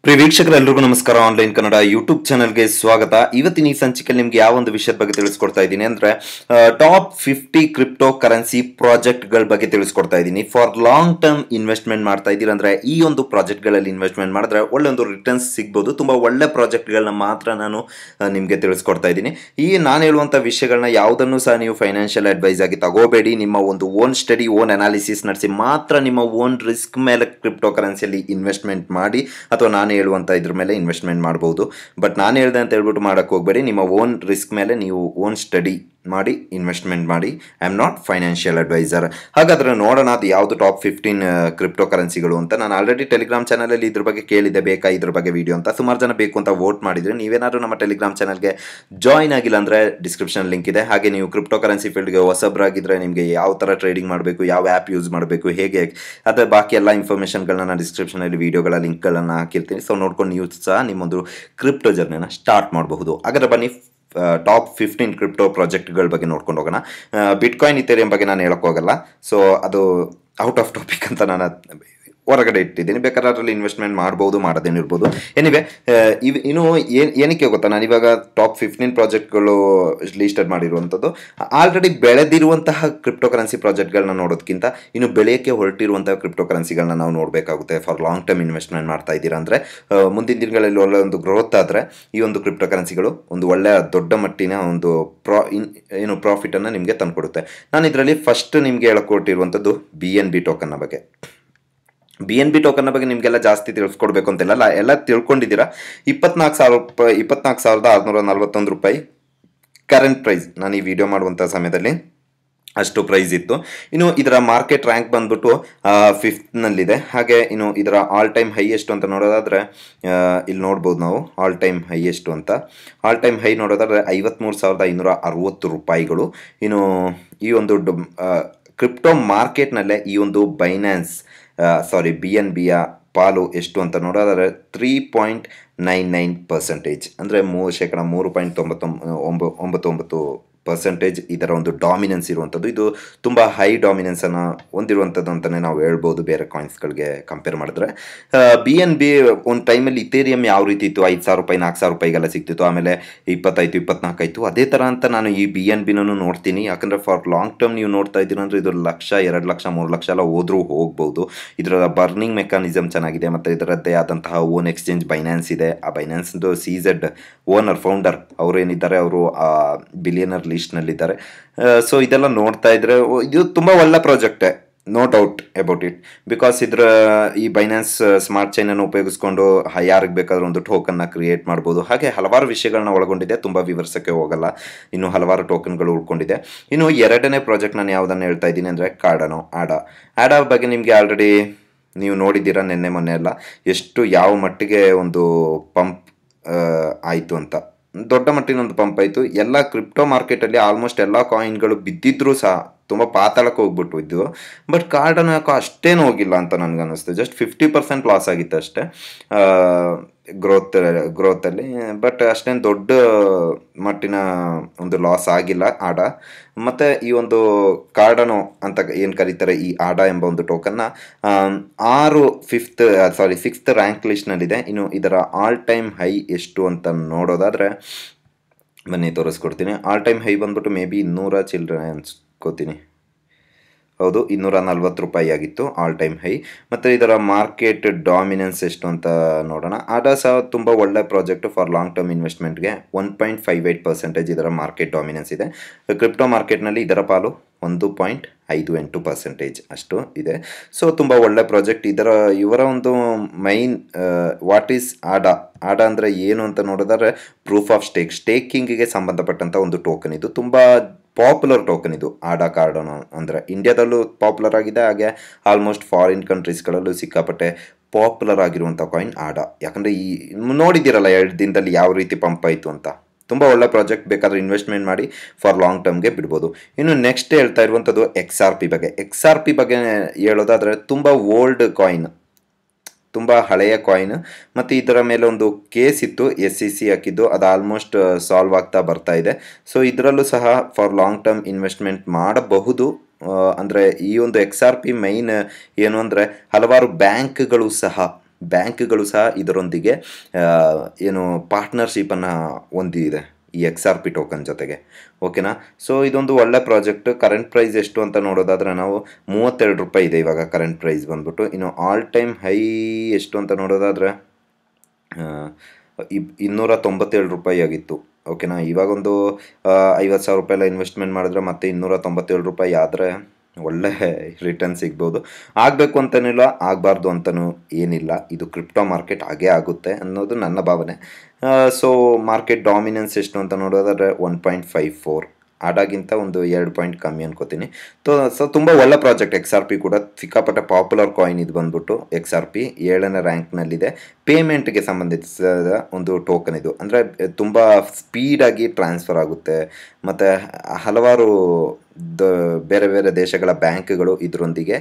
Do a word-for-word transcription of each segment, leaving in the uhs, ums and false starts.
ಪ್ರಿಯ ವೀಕ್ಷಕರೆಲ್ಲರಿಗೂ ನಮಸ್ಕಾರ. Online Kannada YouTube ಚಾನಲ್ಗೆ ಸ್ವಾಗತ. ಇವತ್ತಿನ ಈ ಸಂಚಿಕೆಯಲ್ಲಿ ನಿಮ್ಗೆ ಯಾವ ಒಂದು ವಿಷಯದ ಬಗ್ಗೆ ತಿಳಿಸ್ಕೊಡ್ತಾ ಇದ್ದೀನಿ ಅಂದ್ರೆ ಟಾಪ್ ಫಿಫ್ಟಿ ಕ್ರಿಪ್ಟೋ ಕರೆನ್ಸಿ ಪ್ರಾಜೆಕ್ಟ್ಗಳ ಬಗ್ಗೆ ತಿಳಿಸ್ಕೊಡ್ತಾ ಇದ್ದೀನಿ. ಫಾರ್ ಲಾಂಗ್ ಟರ್ಮ್ ಇನ್ವೆಸ್ಟ್ಮೆಂಟ್ ಮಾಡ್ತಾ ಇದ್ದೀರಾ ಅಂದ್ರೆ ಈ ಒಂದು ಪ್ರಾಜೆಕ್ಟ್ಗಳಲ್ಲಿ ಇನ್ವೆಸ್ಟ್ಮೆಂಟ್ ಮಾಡಿದ್ರೆ ಒಳ್ಳೆ ಒಂದು ರಿಟರ್ನ್ಸ್ ಸಿಗ್ಬೋದು. ತುಂಬಾ ಒಳ್ಳೆ ಪ್ರಾಜೆಕ್ಟ್ಗಳನ್ನ ಮಾತ್ರ ನಾನು ನಿಮಗೆ ತಿಳಿಸ್ಕೊಡ್ತಾ ಇದ್ದೀನಿ. ಈ ನಾನು ಹೇಳುವಂಥ ವಿಷಯಗಳನ್ನ ಯಾವುದನ್ನು ಸಹ ನೀವು ಫೈನಾನ್ಷಿಯಲ್ ಅಡ್ವೈಸ್ ಆಗಿ ತಗೋಬೇಡಿ. ನಿಮ್ಮ ಒಂದು ಓನ್ ಸ್ಟಡಿ, ಓನ್ ಅನಾಲಿಸಿಸ್ ನಡೆಸಿ ಮಾತ್ರ ನಿಮ್ಮ ಓನ್ ರಿಸ್ಕ್ ಮೇಲೆ ಕ್ರಿಪ್ಟೋ ಕರೆನ್ಸಿಯಲ್ಲಿ ಇನ್ವೆಸ್ಟ್ಮೆಂಟ್ ಮಾಡಿ, ಅಥವಾ ನಾನು ಹೇಳುವಂಥ ಇದ್ರ ಮೇಲೆ ಇನ್ವೆಸ್ಟ್ಮೆಂಟ್ ಮಾಡ್ಬೋದು. ಬಟ್ ನಾನು ಹೇಳ್ದೆ ಅಂತ ಹೇಳ್ಬಿಟ್ಟು ಮಾಡೋಕ್ಕೆ ಹೋಗಬೇಡಿ. ನಿಮ್ಮ ಓನ್ ರಿಸ್ಕ್ ಮೇಲೆ ನೀವು ಓನ್ ಸ್ಟಡಿ ಮಾಡಿ ಇನ್ವೆಸ್ಟ್ಮೆಂಟ್ ಮಾಡಿ. I am not financial advisor. ಹಾಗಾದರೆ ನೋಡೋಣ ಅದು ಯಾವುದು ಟಾಪ್ ಫಿಫ್ಟೀನ್ ಕ್ರಿಪ್ಟೋ ಕರೆನ್ಸಿಗಳು ಅಂತ. ನಾನು ಆಲ್ರೆಡಿ ಟೆಲಿಗ್ರಾಮ್ ಚಾನಲಲ್ಲಿ ಇದ್ರ ಬಗ್ಗೆ ಕೇಳಿದ್ದೆ, ಬೇಕಾ ಇದ್ರ ಬಗ್ಗೆ ವಿಡಿಯೋ ಅಂತ. ಸುಮಾರು ಜನ ಬೇಕು ಅಂತ ವೋಟ್ ಮಾಡಿದರೆ, ನೀವೇನಾದರೂ ನಮ್ಮ ಟೆಲಿಗ್ರಾಮ್ ಚಾನಲ್ಗೆ ಜಾಯ್ನ್ ಆಗಿಲ್ಲ ಅಂದರೆ ಡಿಸ್ಕ್ರಿಪ್ಷನ್ ಲಿಂಕ್ ಇದೆ. ಹಾಗೆ ನೀವು ಕ್ರಿಪ್ಟೋ ಕರೆನ್ಸಿ ಫೀಲ್ಡ್ಗೆ ಹೊಸಬ್ರಾಗಿದ್ದರೆ ನಿಮಗೆ ಯಾವ ಥರ ಟ್ರೇಡಿಂಗ್ ಮಾಡಬೇಕು, ಯಾವ ಆ್ಯಪ್ ಯೂಸ್ ಮಾಡಬೇಕು, ಹೇಗೆ ಅದೇ ಬಾಕಿ ಎಲ್ಲ ಇನ್ಫಾರ್ಮೇಷನ್ಗಳನ್ನ ನಾನು ಡಿಸ್ಕ್ರಿಪ್ಷನಲ್ಲಿ ವೀಡಿಯೋಗಳ ಲಿಂಕ್ಗಳನ್ನು ಹಾಕಿರ್ತೀನಿ. ಸೊ ನೋಡ್ಕೊಂಡು ನೀವು ಸಹ ನಿಮ್ಮೊಂದು ಕ್ರಿಪ್ಟೋ ಜರ್ನಿನ ಸ್ಟಾರ್ಟ್ ಮಾಡಬಹುದು. ಹಾಗಾದರೆ ಬನ್ನಿ ಟಾಪ್ ಫಿಫ್ಟೀನ್ ಕ್ರಿಪ್ಟೋ ಪ್ರಾಜೆಕ್ಟ್ಗಳ ಬಗ್ಗೆ ನೋಡ್ಕೊಂಡು ಹೋಗೋಣ. ಬಿಟ್ಕಾಯಿನ್ ಇಥೇರಿಯಂ ಬಗ್ಗೆ ನಾನು ಹೇಳೋಕ್ಕೆ ಹೋಗಲ್ಲ. ಸೊ ಅದು ಔಟ್ ಆಫ್ ಟಾಪಿಕ್ ಅಂತ ನಾನು ಹೊರಗಡೆ ಇಟ್ಟಿದ್ದೀನಿ. ಬೇಕಾದ್ರೆ ಅದರಲ್ಲಿ ಇನ್ವೆಸ್ಟ್ಮೆಂಟ್ ಮಾಡ್ಬೋದು, ಮಾಡೋದೇನಿರ್ಬೋದು. ಎನಿವೆ ಇವ್ ಇನ್ನು ಏನು ಏನಕ್ಕೆ ಗೊತ್ತಾ, ನಾನು ಇವಾಗ ಟಾಪ್ ಫಿಫ್ಟೀನ್ ಪ್ರಾಜೆಕ್ಟ್ಗಳು ಲಿಸ್ಟೆಡ್ ಮಾಡಿರುವಂಥದ್ದು. ಆಲ್ರೆಡಿ ಬೆಳೆದಿರುವಂತಹ ಕ್ರಿಪ್ಟೋ ಕರೆನ್ಸಿ ಪ್ರಾಜೆಕ್ಟ್ಗಳನ್ನ ನೋಡೋದಕ್ಕಿಂತ ಇನ್ನು ಬೆಳೆಯೋಕ್ಕೆ ಹೊರಟಿರುವಂತಹ ಕ್ರಿಪ್ಟೋ ಕರೆನ್ಸಿಗಳನ್ನ ನಾವು ನೋಡಬೇಕಾಗುತ್ತೆ. ಫಾರ್ ಲಾಂಗ್ ಟರ್ಮ್ ಇನ್ವೆಸ್ಟ್ಮೆಂಟ್ ಮಾಡ್ತಾ ಇದ್ದೀರಾ ಅಂದರೆ ಮುಂದಿನ ದಿನಗಳಲ್ಲಿ ಒಳ್ಳೆ ಒಂದು ಗ್ರೋತ್ ಆದರೆ ಈ ಒಂದು ಕ್ರಿಪ್ಟೋ ಕರೆನ್ಸಿಗಳು ಒಂದು ಒಳ್ಳೆಯ ದೊಡ್ಡ ಮಟ್ಟಿನ ಒಂದು ಪ್ರಾ ಇನ್ ಏನು ಪ್ರಾಫಿಟನ್ನು ನಿಮಗೆ ತಂದುಕೊಡುತ್ತೆ. ನಾನು ಇದರಲ್ಲಿ ಫಸ್ಟ್ ನಿಮಗೆ ಹೇಳಕೊಟ್ಟಿರುವಂಥದ್ದು ಬಿ ಎನ್ ಬಿ ಟೋಕನ್ನ ಬಗ್ಗೆ. ಬಿ ಎನ್ ಬಿ ಟೋಕನ್ನ ಬಗ್ಗೆ ನಿಮಗೆಲ್ಲ ಜಾಸ್ತಿ ತಿಳಿಸ್ಕೊಡ್ಬೇಕು ಅಂತೆಲ್ಲ ಎಲ್ಲ ತಿಳ್ಕೊಂಡಿದ್ದೀರಾ. ಇಪ್ಪತ್ನಾಲ್ಕು ಸಾವಿರ ರೂಪಾಯಿ ಇಪ್ಪತ್ನಾಲ್ಕು ಸಾವಿರದ ಆರುನೂರ ನಲ್ವತ್ತೊಂದು ರೂಪಾಯಿ ಕರೆಂಟ್ ಪ್ರೈಸ್ ನಾನು ಈ ವಿಡಿಯೋ ಮಾಡುವಂಥ ಸಮಯದಲ್ಲಿ ಅಷ್ಟು ಪ್ರೈಸ್ ಇತ್ತು. ಇನ್ನು ಇದರ ಮಾರ್ಕೆಟ್ ರ್ಯಾಂಕ್ ಬಂದ್ಬಿಟ್ಟು ಫಿಫ್ತ್ನಲ್ಲಿದೆ. ಹಾಗೆ ಇನ್ನು ಇದರ ಆಲ್ ಟೈಮ್ ಹೈ ಎಷ್ಟು ಅಂತ ನೋಡೋದಾದರೆ ಇಲ್ಲಿ ನೋಡ್ಬೋದು ನಾವು ಆಲ್ ಟೈಮ್ ಹೈ ಎಷ್ಟು ಅಂತ. ಆಲ್ ಟೈಮ್ ಹೈ ನೋಡೋದಾದರೆ ಐವತ್ತ್ಮೂರು ಸಾವಿರದ ಐನೂರ ಅರುವತ್ತು ರೂಪಾಯಿಗಳು. ಇನ್ನು ಈ ಒಂದು ಕ್ರಿಪ್ಟೋ ಮಾರ್ಕೆಟ್ನಲ್ಲೇ ಈ ಒಂದು ಬೈನಾನ್ಸ್ ಸಾರಿ ಬಿ ಎನ್ ಬಿಯ ಪಾಲು ಎಷ್ಟು ಅಂತ ನೋಡೋದಾದರೆ three point nine nine percentage ಅಂದರೆ ಮೂ ಶೇಕಡ ಮೂರು ಪಾಯಿಂಟ್ ತೊಂಬತ್ತೊಂಬ ಒಂಬ ಒಂಬತ್ತು ಒಂಬತ್ತು ಪರ್ಸೆಂಟೇಜ್ ಇದರ ಒಂದು ಡಾಮಿನೆನ್ಸ್ ಇರುವಂಥದ್ದು. ಇದು ತುಂಬ ಹೈ ಡಾಮಿನೆನ್ಸನ್ನು ಹೊಂದಿರುವಂಥದ್ದು ಅಂತಲೇ ನಾವು ಹೇಳ್ಬೋದು ಬೇರೆ ಕಾಯಿನ್ಸ್ಗಳಿಗೆ ಕಂಪೇರ್ ಮಾಡಿದ್ರೆ. ಬಿ ಎನ್ ಬಿ ಒಂದು ಟೈಮಲ್ಲಿ ಇಥೇರಿಯಂ ಯಾವ ರೀತಿ ಇತ್ತು, ಐದು ಸಾವಿರ ರೂಪಾಯಿ ನಾಲ್ಕು ಸಾವಿರ ರೂಪಾಯಿಗೆಲ್ಲ ಸಿಗ್ತಿತ್ತು, ಆಮೇಲೆ ಇಪ್ಪತ್ತೈದು ಇಪ್ಪತ್ನಾಲ್ಕು ಆಯಿತು. ಅದೇ ಥರ ಅಂತ ನಾನು ಈ ಬಿ ಎನ್ ಬಿನೂ ನೋಡ್ತೀನಿ. ಯಾಕಂದರೆ ಫಾರ್ ಲಾಂಗ್ ಟರ್ಮ್ ನೀವು ನೋಡ್ತಾ ಇದ್ದೀರ ಅಂದರೆ ಇದು ಲಕ್ಷ ಎರಡು ಲಕ್ಷ ಮೂರು ಲಕ್ಷ ಎಲ್ಲ ಹೋದ್ರೂ ಹೋಗ್ಬೋದು. ಇದರ ಬರ್ನಿಂಗ್ ಮೆಕ್ಯಾನಿಸಮ್ ಚೆನ್ನಾಗಿದೆ ಮತ್ತು ಇದರದ್ದೇ ಆದಂತಹ ಓನ್ ಎಕ್ಸ್ಚೇಂಜ್ ಬೈನಾನ್ಸ್ ಇದೆ. ಆ ಬೈನಾನ್ಸ್ದು ಸಿ ಝೆಡ್ ಓನರ್ ಫೌಂಡರ್ ಅವರು ಏನಿದ್ದಾರೆ ಅವರು ಬಿಲಿಯನರ್ ಲಿಸ್ಟ್ನಲ್ಲಿದ್ದಾರೆ. ಸೊ ಇದೆಲ್ಲ ನೋಡ್ತಾ ಇದ್ರೆ ಇದು ತುಂಬ ಒಳ್ಳೆ ಪ್ರಾಜೆಕ್ಟೇ, no doubt about it. Because ಇದರ ಈ ಬೈನಾನ್ಸ್ ಸ್ಮಾರ್ಟ್ ಚೈನನ್ನು ಉಪಯೋಗಿಸ್ಕೊಂಡು ಯಾರಿಗೆ ಬೇಕಾದ್ರೂ ಒಂದು ಟೋಕನ್ನ ಕ್ರಿಯೇಟ್ ಮಾಡ್ಬೋದು. ಹಾಗೆ ಹಲವಾರು ವಿಷಯಗಳನ್ನ ಒಳಗೊಂಡಿದೆ, ತುಂಬ ವಿವರಿಸೋಕ್ಕೆ ಹೋಗಲ್ಲ. ಇನ್ನು ಹಲವಾರು ಟೋಕನ್ಗಳು ಉಳ್ಕೊಂಡಿದೆ. ಇನ್ನು ಎರಡನೇ ಪ್ರಾಜೆಕ್ಟ್ ನಾನು ಯಾವುದನ್ನು ಹೇಳ್ತಾ ಇದ್ದೀನಿ ಅಂದರೆ ಕಾರ್ಡನೋ ಆಡಾ ಆಡಾ ಬಗ್ಗೆ ನಿಮಗೆ ಆಲ್ರೆಡಿ ನೀವು ನೋಡಿದ್ದೀರಾ ನಿನ್ನೆ ಮೊನ್ನೆ ಎಲ್ಲ ಎಷ್ಟು ಯಾವ ಮಟ್ಟಿಗೆ ಒಂದು ಪಂಪ್ ಆಯಿತು ಅಂತ. ದೊಡ್ಡ ಮಟ್ಟಿನ ಒಂದು ಪಂಪ್ ಆಯಿತು. ಎಲ್ಲ ಕ್ರಿಪ್ಟೋ ಮಾರ್ಕೆಟಲ್ಲಿ ಆಲ್ಮೋಸ್ಟ್ ಎಲ್ಲ ಕಾಯಿನ್ಗಳು ಬಿದ್ದಿದ್ರೂ ಸಹ ತುಂಬ ಪಾತಾಳಕ್ಕೆ ಹೋಗ್ಬಿಟ್ಟು ಇದ್ದು. ಬಟ್ ಕಾರ್ಡನ್ನು ಯಾಕೋ ಅಷ್ಟೇನು ಹೋಗಿಲ್ಲ ಅಂತ ನನಗನ್ನಿಸ್ತು. ಜಸ್ಟ್ ಫಿಫ್ಟಿ ಪರ್ಸೆಂಟ್ ಲಾಸ್ ಆಗಿತ್ತು ಅಷ್ಟೇ ಗ್ರೋತ್ ಗ್ರೋತಲ್ಲಿ. ಬಟ್ ಅಷ್ಟೇನು ದೊಡ್ಡ ಮಟ್ಟಿನ ಒಂದು ಲಾಸ್ ಆಗಿಲ್ಲ ಆಡ. ಮತ್ತು ಈ ಒಂದು ಕಾರ್ಡನೋ ಅಂತ ಏನು ಕರೀತಾರೆ ಈ ಆಡ ಎಂಬ ಒಂದು ಟೋಕನ್ನ ಆರು ಫಿಫ್ತ್ ಸಾರಿ ಸಿಕ್ಸ್ತ್ ರ್ಯಾಂಕ್ ಲಿಸ್ಟ್ನಲ್ಲಿದೆ. ಇನ್ನು ಇದರ ಆಲ್ ಟೈಮ್ ಹೈ ಎಷ್ಟು ಅಂತ ನೋಡೋದಾದರೆ ಬನ್ನಿ ತೋರಿಸ್ಕೊಡ್ತೀನಿ. ಆಲ್ ಟೈಮ್ ಹೈ ಬಂದ್ಬಿಟ್ಟು ಮೇ ಬಿ ಇನ್ನೂರ ಚಿಲ್ಡ್ರೆ ಅನ್ಸ್ಕೋತೀನಿ. ಹೌದು, ಇನ್ನೂರ ನಲ್ವತ್ತು ರೂಪಾಯಿ ಆಗಿತ್ತು ಆಲ್ ಟೈಮ್ ಹೈ. ಮತ್ತು ಇದರ ಮಾರ್ಕೆಟ್ ಡಾಮಿನೆನ್ಸ್ ಎಷ್ಟು ಅಂತ ನೋಡೋಣ. ಆಡಾ ಸಹ ತುಂಬ ಒಳ್ಳೆ ಪ್ರಾಜೆಕ್ಟು ಫಾರ್ ಲಾಂಗ್ ಟರ್ಮ್ ಇನ್ವೆಸ್ಟ್ಮೆಂಟ್ಗೆ. One point five eight percentage ಇದರ ಮಾರ್ಕೆಟ್ ಡಾಮಿನೆನ್ಸ್ ಇದೆ. ಕ್ರಿಪ್ಟೋ ಮಾರ್ಕೆಟ್ನಲ್ಲಿ ಇದರ ಪಾಲು ಒಂದು ಪಾಯಿಂಟ್ ಐದು ಎಂಟು ಪರ್ಸೆಂಟೇಜ್ ಅಷ್ಟು ಇದೆ. ಸೊ ತುಂಬ ಒಳ್ಳೆ ಪ್ರಾಜೆಕ್ಟ್. ಇದರ ಇವರ ಒಂದು main what is ADA ADA ಅಂದರೆ ಏನು ಅಂತ ನೋಡಿದ್ರೆ ಪ್ರೂಫ್ ಆಫ್ ಸ್ಟೇಕ್ ಸ್ಟೇಕಿಂಗಿಗೆ ಸಂಬಂಧಪಟ್ಟಂಥ ಒಂದು ಟೋಕನ್. ಇದು ತುಂಬ ಪಾಪ್ಯುಲರ್ ಟೋಕನ್ ಇದು ಆಡಾ ಕಾರ್ಡನೋ ಅಂದರೆ. ಇಂಡಿಯಾದಲ್ಲೂ ಪಾಪ್ಯುಲರ್ ಆಗಿದೆ, ಹಾಗೆ ಆಲ್ಮೋಸ್ಟ್ ಫಾರಿನ್ ಕಂಟ್ರೀಸ್ಗಳಲ್ಲೂ ಸಿಕ್ಕಾಪಟ್ಟೆ ಪಾಪ್ಯುಲರ್ ಆಗಿರುವಂಥ ಕಾಯಿನ್ ಆಡಾ. ಯಾಕಂದರೆ ಈ ನೋಡಿದ್ದೀರಲ್ಲ ಎರಡು ದಿನದಲ್ಲಿ ಯಾವ ರೀತಿ ಪಂಪ್ ಆಯಿತು ಅಂತ. ತುಂಬ ಒಳ್ಳೆ ಪ್ರಾಜೆಕ್ಟ್, ಬೇಕಾದರೆ ಇನ್ವೆಸ್ಟ್ಮೆಂಟ್ ಮಾಡಿ ಫಾರ್ ಲಾಂಗ್ ಟರ್ಮ್ಗೆ ಬಿಡ್ಬೋದು. ಇನ್ನು ನೆಕ್ಸ್ಟ್ ಹೇಳ್ತಾ ಇರುವಂಥದ್ದು ಎಕ್ಸ್ ಆರ್ ಪಿ ಬಗ್ಗೆ. ಎಕ್ಸ್ ಆರ್ ಪಿ ಬಗ್ಗೆ ಹೇಳೋದಾದರೆ ತುಂಬ ಓಲ್ಡ್ ಕಾಯಿನ್, ತುಂಬ ಹಳೆಯ ಕಾಯಿನ್. ಮತ್ತು ಇದರ ಮೇಲೆ ಒಂದು ಕೇಸ್ ಇತ್ತು, ಎಸ್ ಸಿ ಸಿ ಹಾಕಿದ್ದು, ಅದು ಆಲ್ಮೋಸ್ಟ್ ಸಾಲ್ವ್ ಆಗ್ತಾ ಬರ್ತಾ ಇದೆ. ಸೊ ಇದರಲ್ಲೂ ಸಹ ಫಾರ್ ಲಾಂಗ್ ಟರ್ಮ್ ಇನ್ವೆಸ್ಟ್ಮೆಂಟ್ ಮಾಡಬಹುದು. ಅಂದರೆ ಈ ಒಂದು ಎಕ್ಸ್ ಆರ್ ಪಿ ಮೈನ್ ಏನು ಅಂದರೆ ಹಲವಾರು ಬ್ಯಾಂಕ್ಗಳು ಸಹ ಬ್ಯಾಂಕ್ಗಳು ಸಹ ಇದರೊಂದಿಗೆ ಏನು ಪಾರ್ಟ್ನರ್ಶಿಪ್ಪನ್ನು ಹೊಂದಿದೆ ಈ ಎಕ್ಸ್ ಆರ್ ಪಿ ಟೋಕನ್ ಜೊತೆಗೆ. ಓಕೆನಾ. ಸೊ ಇದೊಂದು ಒಳ್ಳೆ ಪ್ರಾಜೆಕ್ಟ್. ಕರೆಂಟ್ ಪ್ರೈಸ್ ಎಷ್ಟು ಅಂತ ನೋಡೋದಾದರೆ ನಾವು ಮೂವತ್ತೆರಡು ರೂಪಾಯಿ ಇದೆ ಇವಾಗ ಕರೆಂಟ್ ಪ್ರೈಸ್ ಬಂದ್ಬಿಟ್ಟು. ಇನ್ನು ಆಲ್ ಟೈಮ್ ಹೈ ಎಷ್ಟು ಅಂತ ನೋಡೋದಾದರೆ ಇನ್ನೂರ ತೊಂಬತ್ತೇಳು ರೂಪಾಯಿ ಆಗಿತ್ತು. ಓಕೆನಾ. ಇವಾಗೊಂದು ಐವತ್ತು ಸಾವಿರ ರೂಪಾಯಿ ಎಲ್ಲ ಇನ್ವೆಸ್ಟ್ಮೆಂಟ್ ಮಾಡಿದ್ರೆ ಮತ್ತೆ ಇನ್ನೂರ ತೊಂಬತ್ತೇಳು ರೂಪಾಯಿ ಆದರೆ ಒಳ್ಳೆ ರಿಟರ್ನ್ ಸಿಗ್ಬೋದು. ಆಗಬೇಕು ಅಂತನಿಲ್ಲ, ಆಗಬಾರ್ದು ಅಂತಲೂ ಏನಿಲ್ಲ. ಇದು ಕ್ರಿಪ್ಟೋ ಮಾರ್ಕೆಟ್ ಹಾಗೇ ಆಗುತ್ತೆ ಅನ್ನೋದು ನನ್ನ ಭಾವನೆ. ಸೊ ಮಾರ್ಕೆಟ್ ಡಾಮಿನೆನ್ಸ್ ಎಷ್ಟು ಅಂತ ನೋಡೋದಾದರೆ ಒನ್ ಪಾಯಿಂಟ್ ಫೈವ್ ಫೋರ್ ಆಡಾಗಿಂತ ಒಂದು ಎರಡು ಪಾಯಿಂಟ್ ಕಮ್ಮಿ ಅನ್ಕೋತೀನಿ. ತೋ ಸೊ ತುಂಬ ಒಳ್ಳೆ ಪ್ರಾಜೆಕ್ಟ್. ಎಕ್ಸ್ ಆರ್ ಪಿ ಕೂಡ ಸಿಕ್ಕಾಪಟ್ಟೆ ಪಾಪ್ಯುಲರ್ ಕಾಯಿನ್ ಇದು ಬಂದ್ಬಿಟ್ಟು ಎಕ್ಸ್ ಆರ್ ಪಿ ಏಳನೇ ರ್ಯಾಂಕ್ನಲ್ಲಿದೆ. ಪೇಮೆಂಟ್ಗೆ ಸಂಬಂಧಿಸಿದ ಒಂದು ಟೋಕನ್ ಇದು. ಅಂದರೆ ತುಂಬ ಸ್ಪೀಡಾಗಿ ಟ್ರಾನ್ಸ್ಫರ್ ಆಗುತ್ತೆ ಮತ್ತು ಹಲವಾರು ದ ಬೇರೆ ಬೇರೆ ದೇಶಗಳ ಬ್ಯಾಂಕ್ಗಳು ಇದರೊಂದಿಗೆ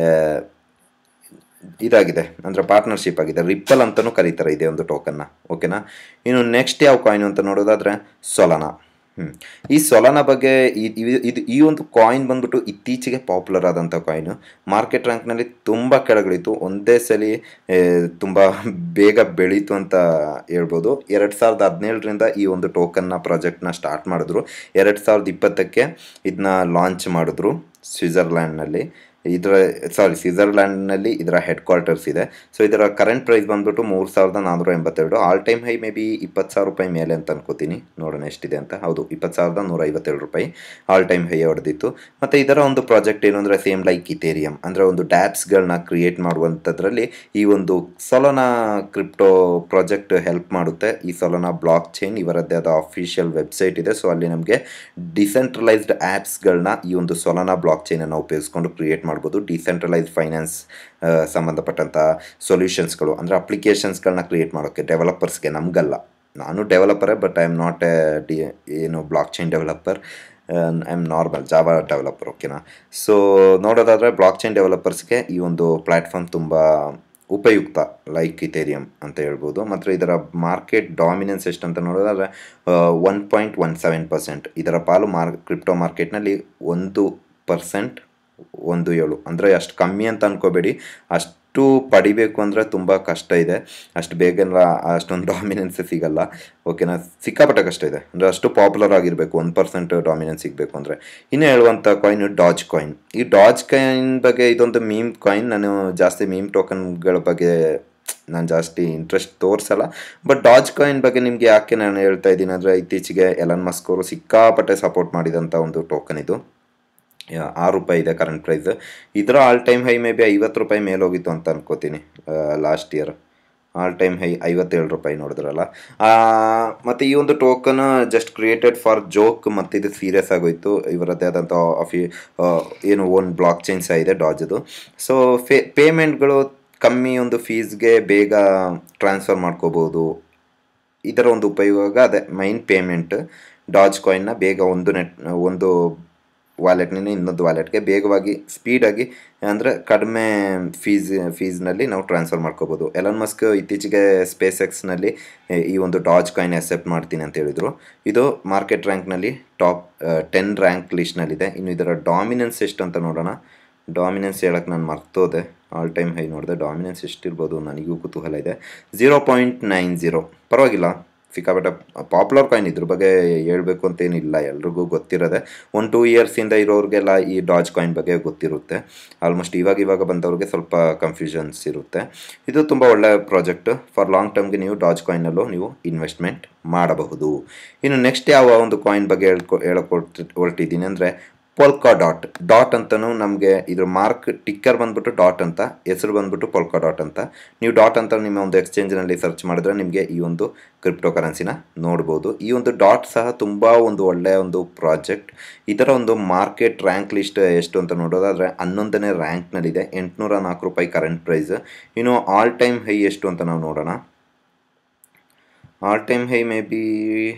ಇದಾಗಿದೆ, ಅಂದರೆ ಪಾರ್ಟ್ನರ್ಶಿಪ್ ಆಗಿದೆ. ರಿಪ್ಪಲ್ ಅಂತಲೂ ಕರೀತಾರೆ ಇದೇ ಒಂದು ಟೋಕನ್ನ. ಓಕೆನಾ. ಇನ್ನು ನೆಕ್ಸ್ಟ್ ಯಾವ ಕಾಯಿನ್ ಅಂತ ನೋಡೋದಾದರೆ ಸೊಲಾನಾ. ಹ್ಞೂ ಈ ಸೊಲಾನಾ ಬಗ್ಗೆ ಇದು ಈ ಒಂದು ಕಾಯಿನ್ ಬಂದ್ಬಿಟ್ಟು ಇತ್ತೀಚೆಗೆ ಪಾಪ್ಯುಲರ್ ಆದಂಥ ಕಾಯಿನು. ಮಾರ್ಕೆಟ್ ರ್ಯಾಂಕ್ನಲ್ಲಿ ತುಂಬ ಕೆಳಗಿಳಿತು, ಒಂದೇ ಸಲ ತುಂಬ ಬೇಗ ಬೆಳೀತು ಅಂತ ಹೇಳ್ಬೋದು. ಎರಡು ಸಾವಿರದ ಹದಿನೇಳರಿಂದ ಈ ಒಂದು ಟೋಕನ್ನ ಪ್ರಾಜೆಕ್ಟ್ನ ಸ್ಟಾರ್ಟ್ ಮಾಡಿದ್ರು. ಎರಡು ಸಾವಿರದ ಇಪ್ಪತ್ತಕ್ಕೆ ಇದನ್ನ ಲಾಂಚ್ ಮಾಡಿದ್ರು ಸ್ವಿಟ್ಜರ್ಲ್ಯಾಂಡ್ನಲ್ಲಿ. ಇದರ ಸಾರಿ ಸ್ವಿಟ್ಜರ್ಲ್ಯಾಂಡ್ನಲ್ಲಿ ಇದರ ಹೆಡ್ ಕ್ವಾರ್ಟರ್ಸ್ ಇದೆ. ಸೊ ಇದರ ಕರೆಂಟ್ ಪ್ರೈಸ್ ಬಂದ್ಬಿಟ್ಟು ಮೂರು ಸಾವಿರದ ನಾನ್ನೂರ ಎಂಬತ್ತೆರಡು. All time high maybe ಇಪ್ಪತ್ತು ಸಾವಿರ ರೂಪಾಯಿ ಮೇಲೆ ಅಂತ ಅನ್ಕೋತೀನಿ. ನೋಡೋಣ ಎಷ್ಟಿದೆ ಅಂತ. ಹೌದು, ಇಪ್ಪತ್ತು ಸಾವಿರದ ನೂರ ಐವತ್ತೇಳು ರೂಪಾಯಿ ಆಲ್ ಟೈಮ್ ಹೈ ಹೊಡೆದಿತ್ತು. ಮತ್ತು ಇದರ ಒಂದು ಪ್ರಾಜೆಕ್ಟ್ ಏನು ಅಂದರೆ ಸೇಮ್ ಲೈಕ್ ಇಥೇರಿಯಂ, ಅಂದರೆ ಒಂದು ಡ್ಯಾಪ್ಸ್ಗಳನ್ನ ಕ್ರಿಯೇಟ್ ಮಾಡುವಂಥದ್ರಲ್ಲಿ ಈ ಒಂದು ಸೊಲಾನಾ ಕ್ರಿಪ್ಟೋ ಪ್ರಾಜೆಕ್ಟ್ ಹೆಲ್ಪ್ ಮಾಡುತ್ತೆ. ಈ ಸೊಲಾನಾ ಬ್ಲಾಕ್ ಚೈನ್ ಇವರದ್ದೇ ಆದ ಅಫಿಷಿಯಲ್ ವೆಬ್ಸೈಟ್ ಇದೆ. ಸೊ ಅಲ್ಲಿ ನಮಗೆ ಡಿಸೆಂಟ್ರಲೈಸ್ಡ್ ಆ್ಯಪ್ಸ್ಗಳನ್ನ ಈ ಒಂದು ಸೊಲಾನಾ ಬ್ಲಾಕ್ ಚೈನನ್ನು ಉಪಯೋಗಿಸ್ಕೊಂಡು ಕ್ರಿಯೇಟ್ ಮಾಡ್ಬೋದು. ಡಿಸೆಂಟ್ರಲೈಸ್ ಫೈನಾನ್ಸ್ ಸಂಬಂಧಪಟ್ಟಂಥ ಸೊಲ್ಯೂಷನ್ಸ್ಗಳು, ಅಂದರೆ ಅಪ್ಲಿಕೇಶನ್ಸ್ಗಳನ್ನ ಕ್ರಿಯೇಟ್ ಮಾಡೋಕ್ಕೆ ಡೆವಲಪರ್ಸ್ಗೆ, ನಮಗಲ್ಲ. ನಾನು ಡೆವಲಪರೇ, but I am not a D ಏನು blockchain developer. I am normal Java developer. ಓಕೆನಾ. ಸೊ ನೋಡೋದಾದರೆ ಬ್ಲಾಕ್ ಚೈನ್ ಡೆವಲಪರ್ಸ್ಗೆ ಈ ಒಂದು ಪ್ಲ್ಯಾಟ್ಫಾರ್ಮ್ ತುಂಬ ಉಪಯುಕ್ತ, ಲೈಕ್ ಇಥೇರಿಯಂ ಅಂತ ಹೇಳ್ಬೋದು. ಮತ್ತು ಇದರ ಮಾರ್ಕೆಟ್ ಡಾಮಿನೆನ್ಸ್ ಎಷ್ಟು ಅಂತ ನೋಡೋದಾದರೆ one point one seven percent ಇದರ ಪಾಲು ಮಾರ್ ಕ್ರಿಪ್ಟೋ ಮಾರ್ಕೆಟ್ನಲ್ಲಿ ಒಂದು ಪರ್ಸೆಂಟ್ ಒಂದು ಏಳು, ಅಂದರೆ ಅಷ್ಟು ಕಮ್ಮಿ ಅಂತ ಅನ್ಕೋಬೇಡಿ. ಅಷ್ಟು ಪಡಿಬೇಕು ಅಂದರೆ ತುಂಬ ಕಷ್ಟ ಇದೆ. ಅಷ್ಟು ಬೇಗಲ್ಲ ಅಷ್ಟೊಂದು ಡಾಮಿನೆನ್ಸ್ ಸಿಗಲ್ಲ. ಓಕೆನಾ. ಸಿಕ್ಕಾಪಟ್ಟೆ ಕಷ್ಟ ಇದೆ, ಅಂದರೆ ಅಷ್ಟು ಪಾಪ್ಯುಲರ್ ಆಗಿರಬೇಕು ಒಂದು ಪರ್ಸೆಂಟ್ ಡಾಮಿನೆನ್ಸ್ ಸಿಗಬೇಕು ಅಂದರೆ. ಇನ್ನು ಹೇಳುವಂಥ ಕಾಯಿನ್ ಡಾಜ್ ಕಾಯಿನ್. ಈ ಡಾಜ್ ಕಾಯಿನ್ ಬಗ್ಗೆ ಇದೊಂದು ಮೀಮ್ ಕಾಯಿನ್. ನಾನು ಜಾಸ್ತಿ ಮೀಮ್ ಟೋಕನ್ಗಳ ಬಗ್ಗೆ ನಾನು ಜಾಸ್ತಿ ಇಂಟ್ರೆಸ್ಟ್ ತೋರಿಸಲ್ಲ. ಬಟ್ ಡಾಜ್ ಕಾಯಿನ್ ಬಗ್ಗೆ ನಿಮಗೆ ಯಾಕೆ ನಾನು ಹೇಳ್ತಾ ಇದ್ದೀನಿ ಅಂದರೆ ಇತ್ತೀಚೆಗೆ ಎಲನ್ ಮಸ್ಕ್ ಅವರು ಸಿಕ್ಕಾಪಟ್ಟೆ ಸಪೋರ್ಟ್ ಮಾಡಿದಂಥ ಒಂದು ಟೋಕನ್ ಇದು. ಆರು ರೂಪಾಯಿ ಇದೆ ಕರೆಂಟ್ ಪ್ರೈಸ್. ಇದರ all time high maybe ಐವತ್ತು ರೂಪಾಯಿ ಮೇಲೆ ಹೋಗಿತ್ತು ಅಂತ ಅನ್ಕೋತೀನಿ last year. All time high ಐವತ್ತೇಳು ರೂಪಾಯಿ ನೋಡಿದ್ರಲ್ಲ. ಮತ್ತು ಈ ಒಂದು token just created for joke, ಮತ್ತು ಇದು ಸೀರಿಯಸ್ ಆಗೋಯ್ತು. ಇವರದ್ದೇ ಆದಂಥ ಅಫಿ ಏನು ಓನ್ ಬ್ಲಾಕ್ ಚೈನ್ ಸಹ ಇದೆ ಡಾಜ್ದು. ಸೊ ಫೇ ಪೇಮೆಂಟ್ಗಳು ಕಮ್ಮಿ ಒಂದು ಫೀಸ್ಗೆ ಬೇಗ ಟ್ರಾನ್ಸ್ಫರ್ ಮಾಡ್ಕೋಬೋದು. ಇದರ ಒಂದು ಉಪಯೋಗ ಅದೇ ಮೈನ್ ಪೇಮೆಂಟ್. ಡಾಜ್ ಕಾಯಿನ್ನ ಬೇಗ ಒಂದು ನೆಟ್ ಒಂದು ವಾಲೆಟ್ನಿಂದ ಇನ್ನೊಂದು ವಾಲೆಟ್ಗೆ ಬೇಗವಾಗಿ ಸ್ಪೀಡಾಗಿ, ಅಂದರೆ ಕಡಿಮೆ ಫೀಸ್ ಫೀಸ್ನಲ್ಲಿ ನಾವು ಟ್ರಾನ್ಸ್ಫರ್ ಮಾಡ್ಕೋಬೋದು. ಎಲನ್ ಮಸ್ಕ್ ಇತ್ತೀಚೆಗೆ ಸ್ಪೇಸ್ ಎಕ್ಸ್ನಲ್ಲಿ ಈ ಒಂದು ಡಾಜ್ ಕಾಯಿನ್ ಅಕ್ಸೆಪ್ಟ್ ಮಾಡ್ತೀನಿ ಅಂತ ಹೇಳಿದರು. ಇದು ಮಾರ್ಕೆಟ್ ರ್ಯಾಂಕ್ನಲ್ಲಿ ಟಾಪ್ ಟೆನ್ ರ್ಯಾಂಕ್ ಲಿಸ್ಟ್ನಲ್ಲಿದೆ. ಇನ್ನು ಇದರ ಡಾಮಿನೆನ್ಸ್ ಎಷ್ಟು ಅಂತ ನೋಡೋಣ. ಡಾಮಿನೆನ್ಸ್ ಹೇಳಕ್ಕೆ ನಾನು ಮರ್ತೋದೆ. ಆಲ್ ಟೈಮ್ ಹೈ ನೋಡಿದೆ. ಡಾಮಿನೆನ್ಸ್ ಎಷ್ಟಿರ್ಬೋದು ನನಗೂ ಕುತೂಹಲ ಇದೆ. ಝೀರೋ ಪಾಯಿಂಟ್ ನೈನ್ ಝೀರೋ ಪರವಾಗಿಲ್ಲ, ಸಿಕ್ಕಾಪಟ್ಟೆ ಪಾಪ್ಯುಲರ್ ಕಾಯಿನ್. ಇದ್ರ ಬಗ್ಗೆ ಹೇಳಬೇಕು ಅಂತೇನಿಲ್ಲ, ಎಲ್ರಿಗೂ ಗೊತ್ತಿರೋದೆ. ಒಂದು ಟೂ ಇಯರ್ಸಿಂದ ಇರೋರಿಗೆಲ್ಲ ಈ ಡಾಜ್ ಕಾಯಿನ್ ಬಗ್ಗೆ ಗೊತ್ತಿರುತ್ತೆ. ಆಲ್ಮೋಸ್ಟ್ ಇವಾಗ ಇವಾಗ ಬಂದವ್ರಿಗೆ ಸ್ವಲ್ಪ ಕನ್ಫ್ಯೂಷನ್ಸ್ ಇರುತ್ತೆ. ಇದು ತುಂಬ ಒಳ್ಳೆಯ ಪ್ರಾಜೆಕ್ಟ್. ಫಾರ್ ಲಾಂಗ್ ಟರ್ಮ್ಗೆ ನೀವು ಡಾಜ್ ಕಾಯಿನಲ್ಲೂ ನೀವು ಇನ್ವೆಸ್ಟ್ಮೆಂಟ್ ಮಾಡಬಹುದು. ಇನ್ನು ನೆಕ್ಸ್ಟ್ ಯಾವ ಒಂದು ಕಾಯಿನ್ ಬಗ್ಗೆ ಹೇಳ್ಕೊ ಹೇಳ್ಕೊಟ್ಟು ಹೊರಟಿದ್ದೀನಿ ಅಂದರೆ ಪೊಲ್ಕಾ ಡಾಟ್. ಡಾಟ್ ಅಂತಲೂ ನಮಗೆ ಇದ್ರ ಮಾರ್ಕ್ ಟಿಕ್ಕರ್ ಬಂದ್ಬಿಟ್ಟು ಡಾಟ್ ಅಂತ, ಹೆಸರು ಬಂದ್ಬಿಟ್ಟು ಪೊಲ್ಕಾ ಡಾಟ್ ಅಂತ. ನೀವು ಡಾಟ್ ಅಂತ ನಿಮ್ಮ ಒಂದು ಎಕ್ಸ್ಚೇಂಜ್ನಲ್ಲಿ ಸರ್ಚ್ ಮಾಡಿದ್ರೆ ನಿಮಗೆ ಈ ಒಂದು ಕ್ರಿಪ್ಟೋ ಕರೆನ್ಸಿನ ನೋಡ್ಬೋದು. ಈ ಒಂದು ಡಾಟ್ ಸಹ ತುಂಬ ಒಂದು ಒಳ್ಳೆಯ ಒಂದು ಪ್ರಾಜೆಕ್ಟ್. ಇದರ ಒಂದು ಮಾರ್ಕೆಟ್ ರ್ಯಾಂಕ್ ಲಿಸ್ಟ್ ಎಷ್ಟು ಅಂತ ನೋಡೋದಾದರೆ ಹನ್ನೊಂದನೇ ರ್ಯಾಂಕ್ನಲ್ಲಿದೆ. ಎಂಟುನೂರ ನಾಲ್ಕು ರೂಪಾಯಿ ಕರೆಂಟ್ ಪ್ರೈಸ್. ಇನ್ನು ಆಲ್ ಟೈಮ್ ಹೈ ಎಷ್ಟು ಅಂತ ನಾವು ನೋಡೋಣ. All time high maybe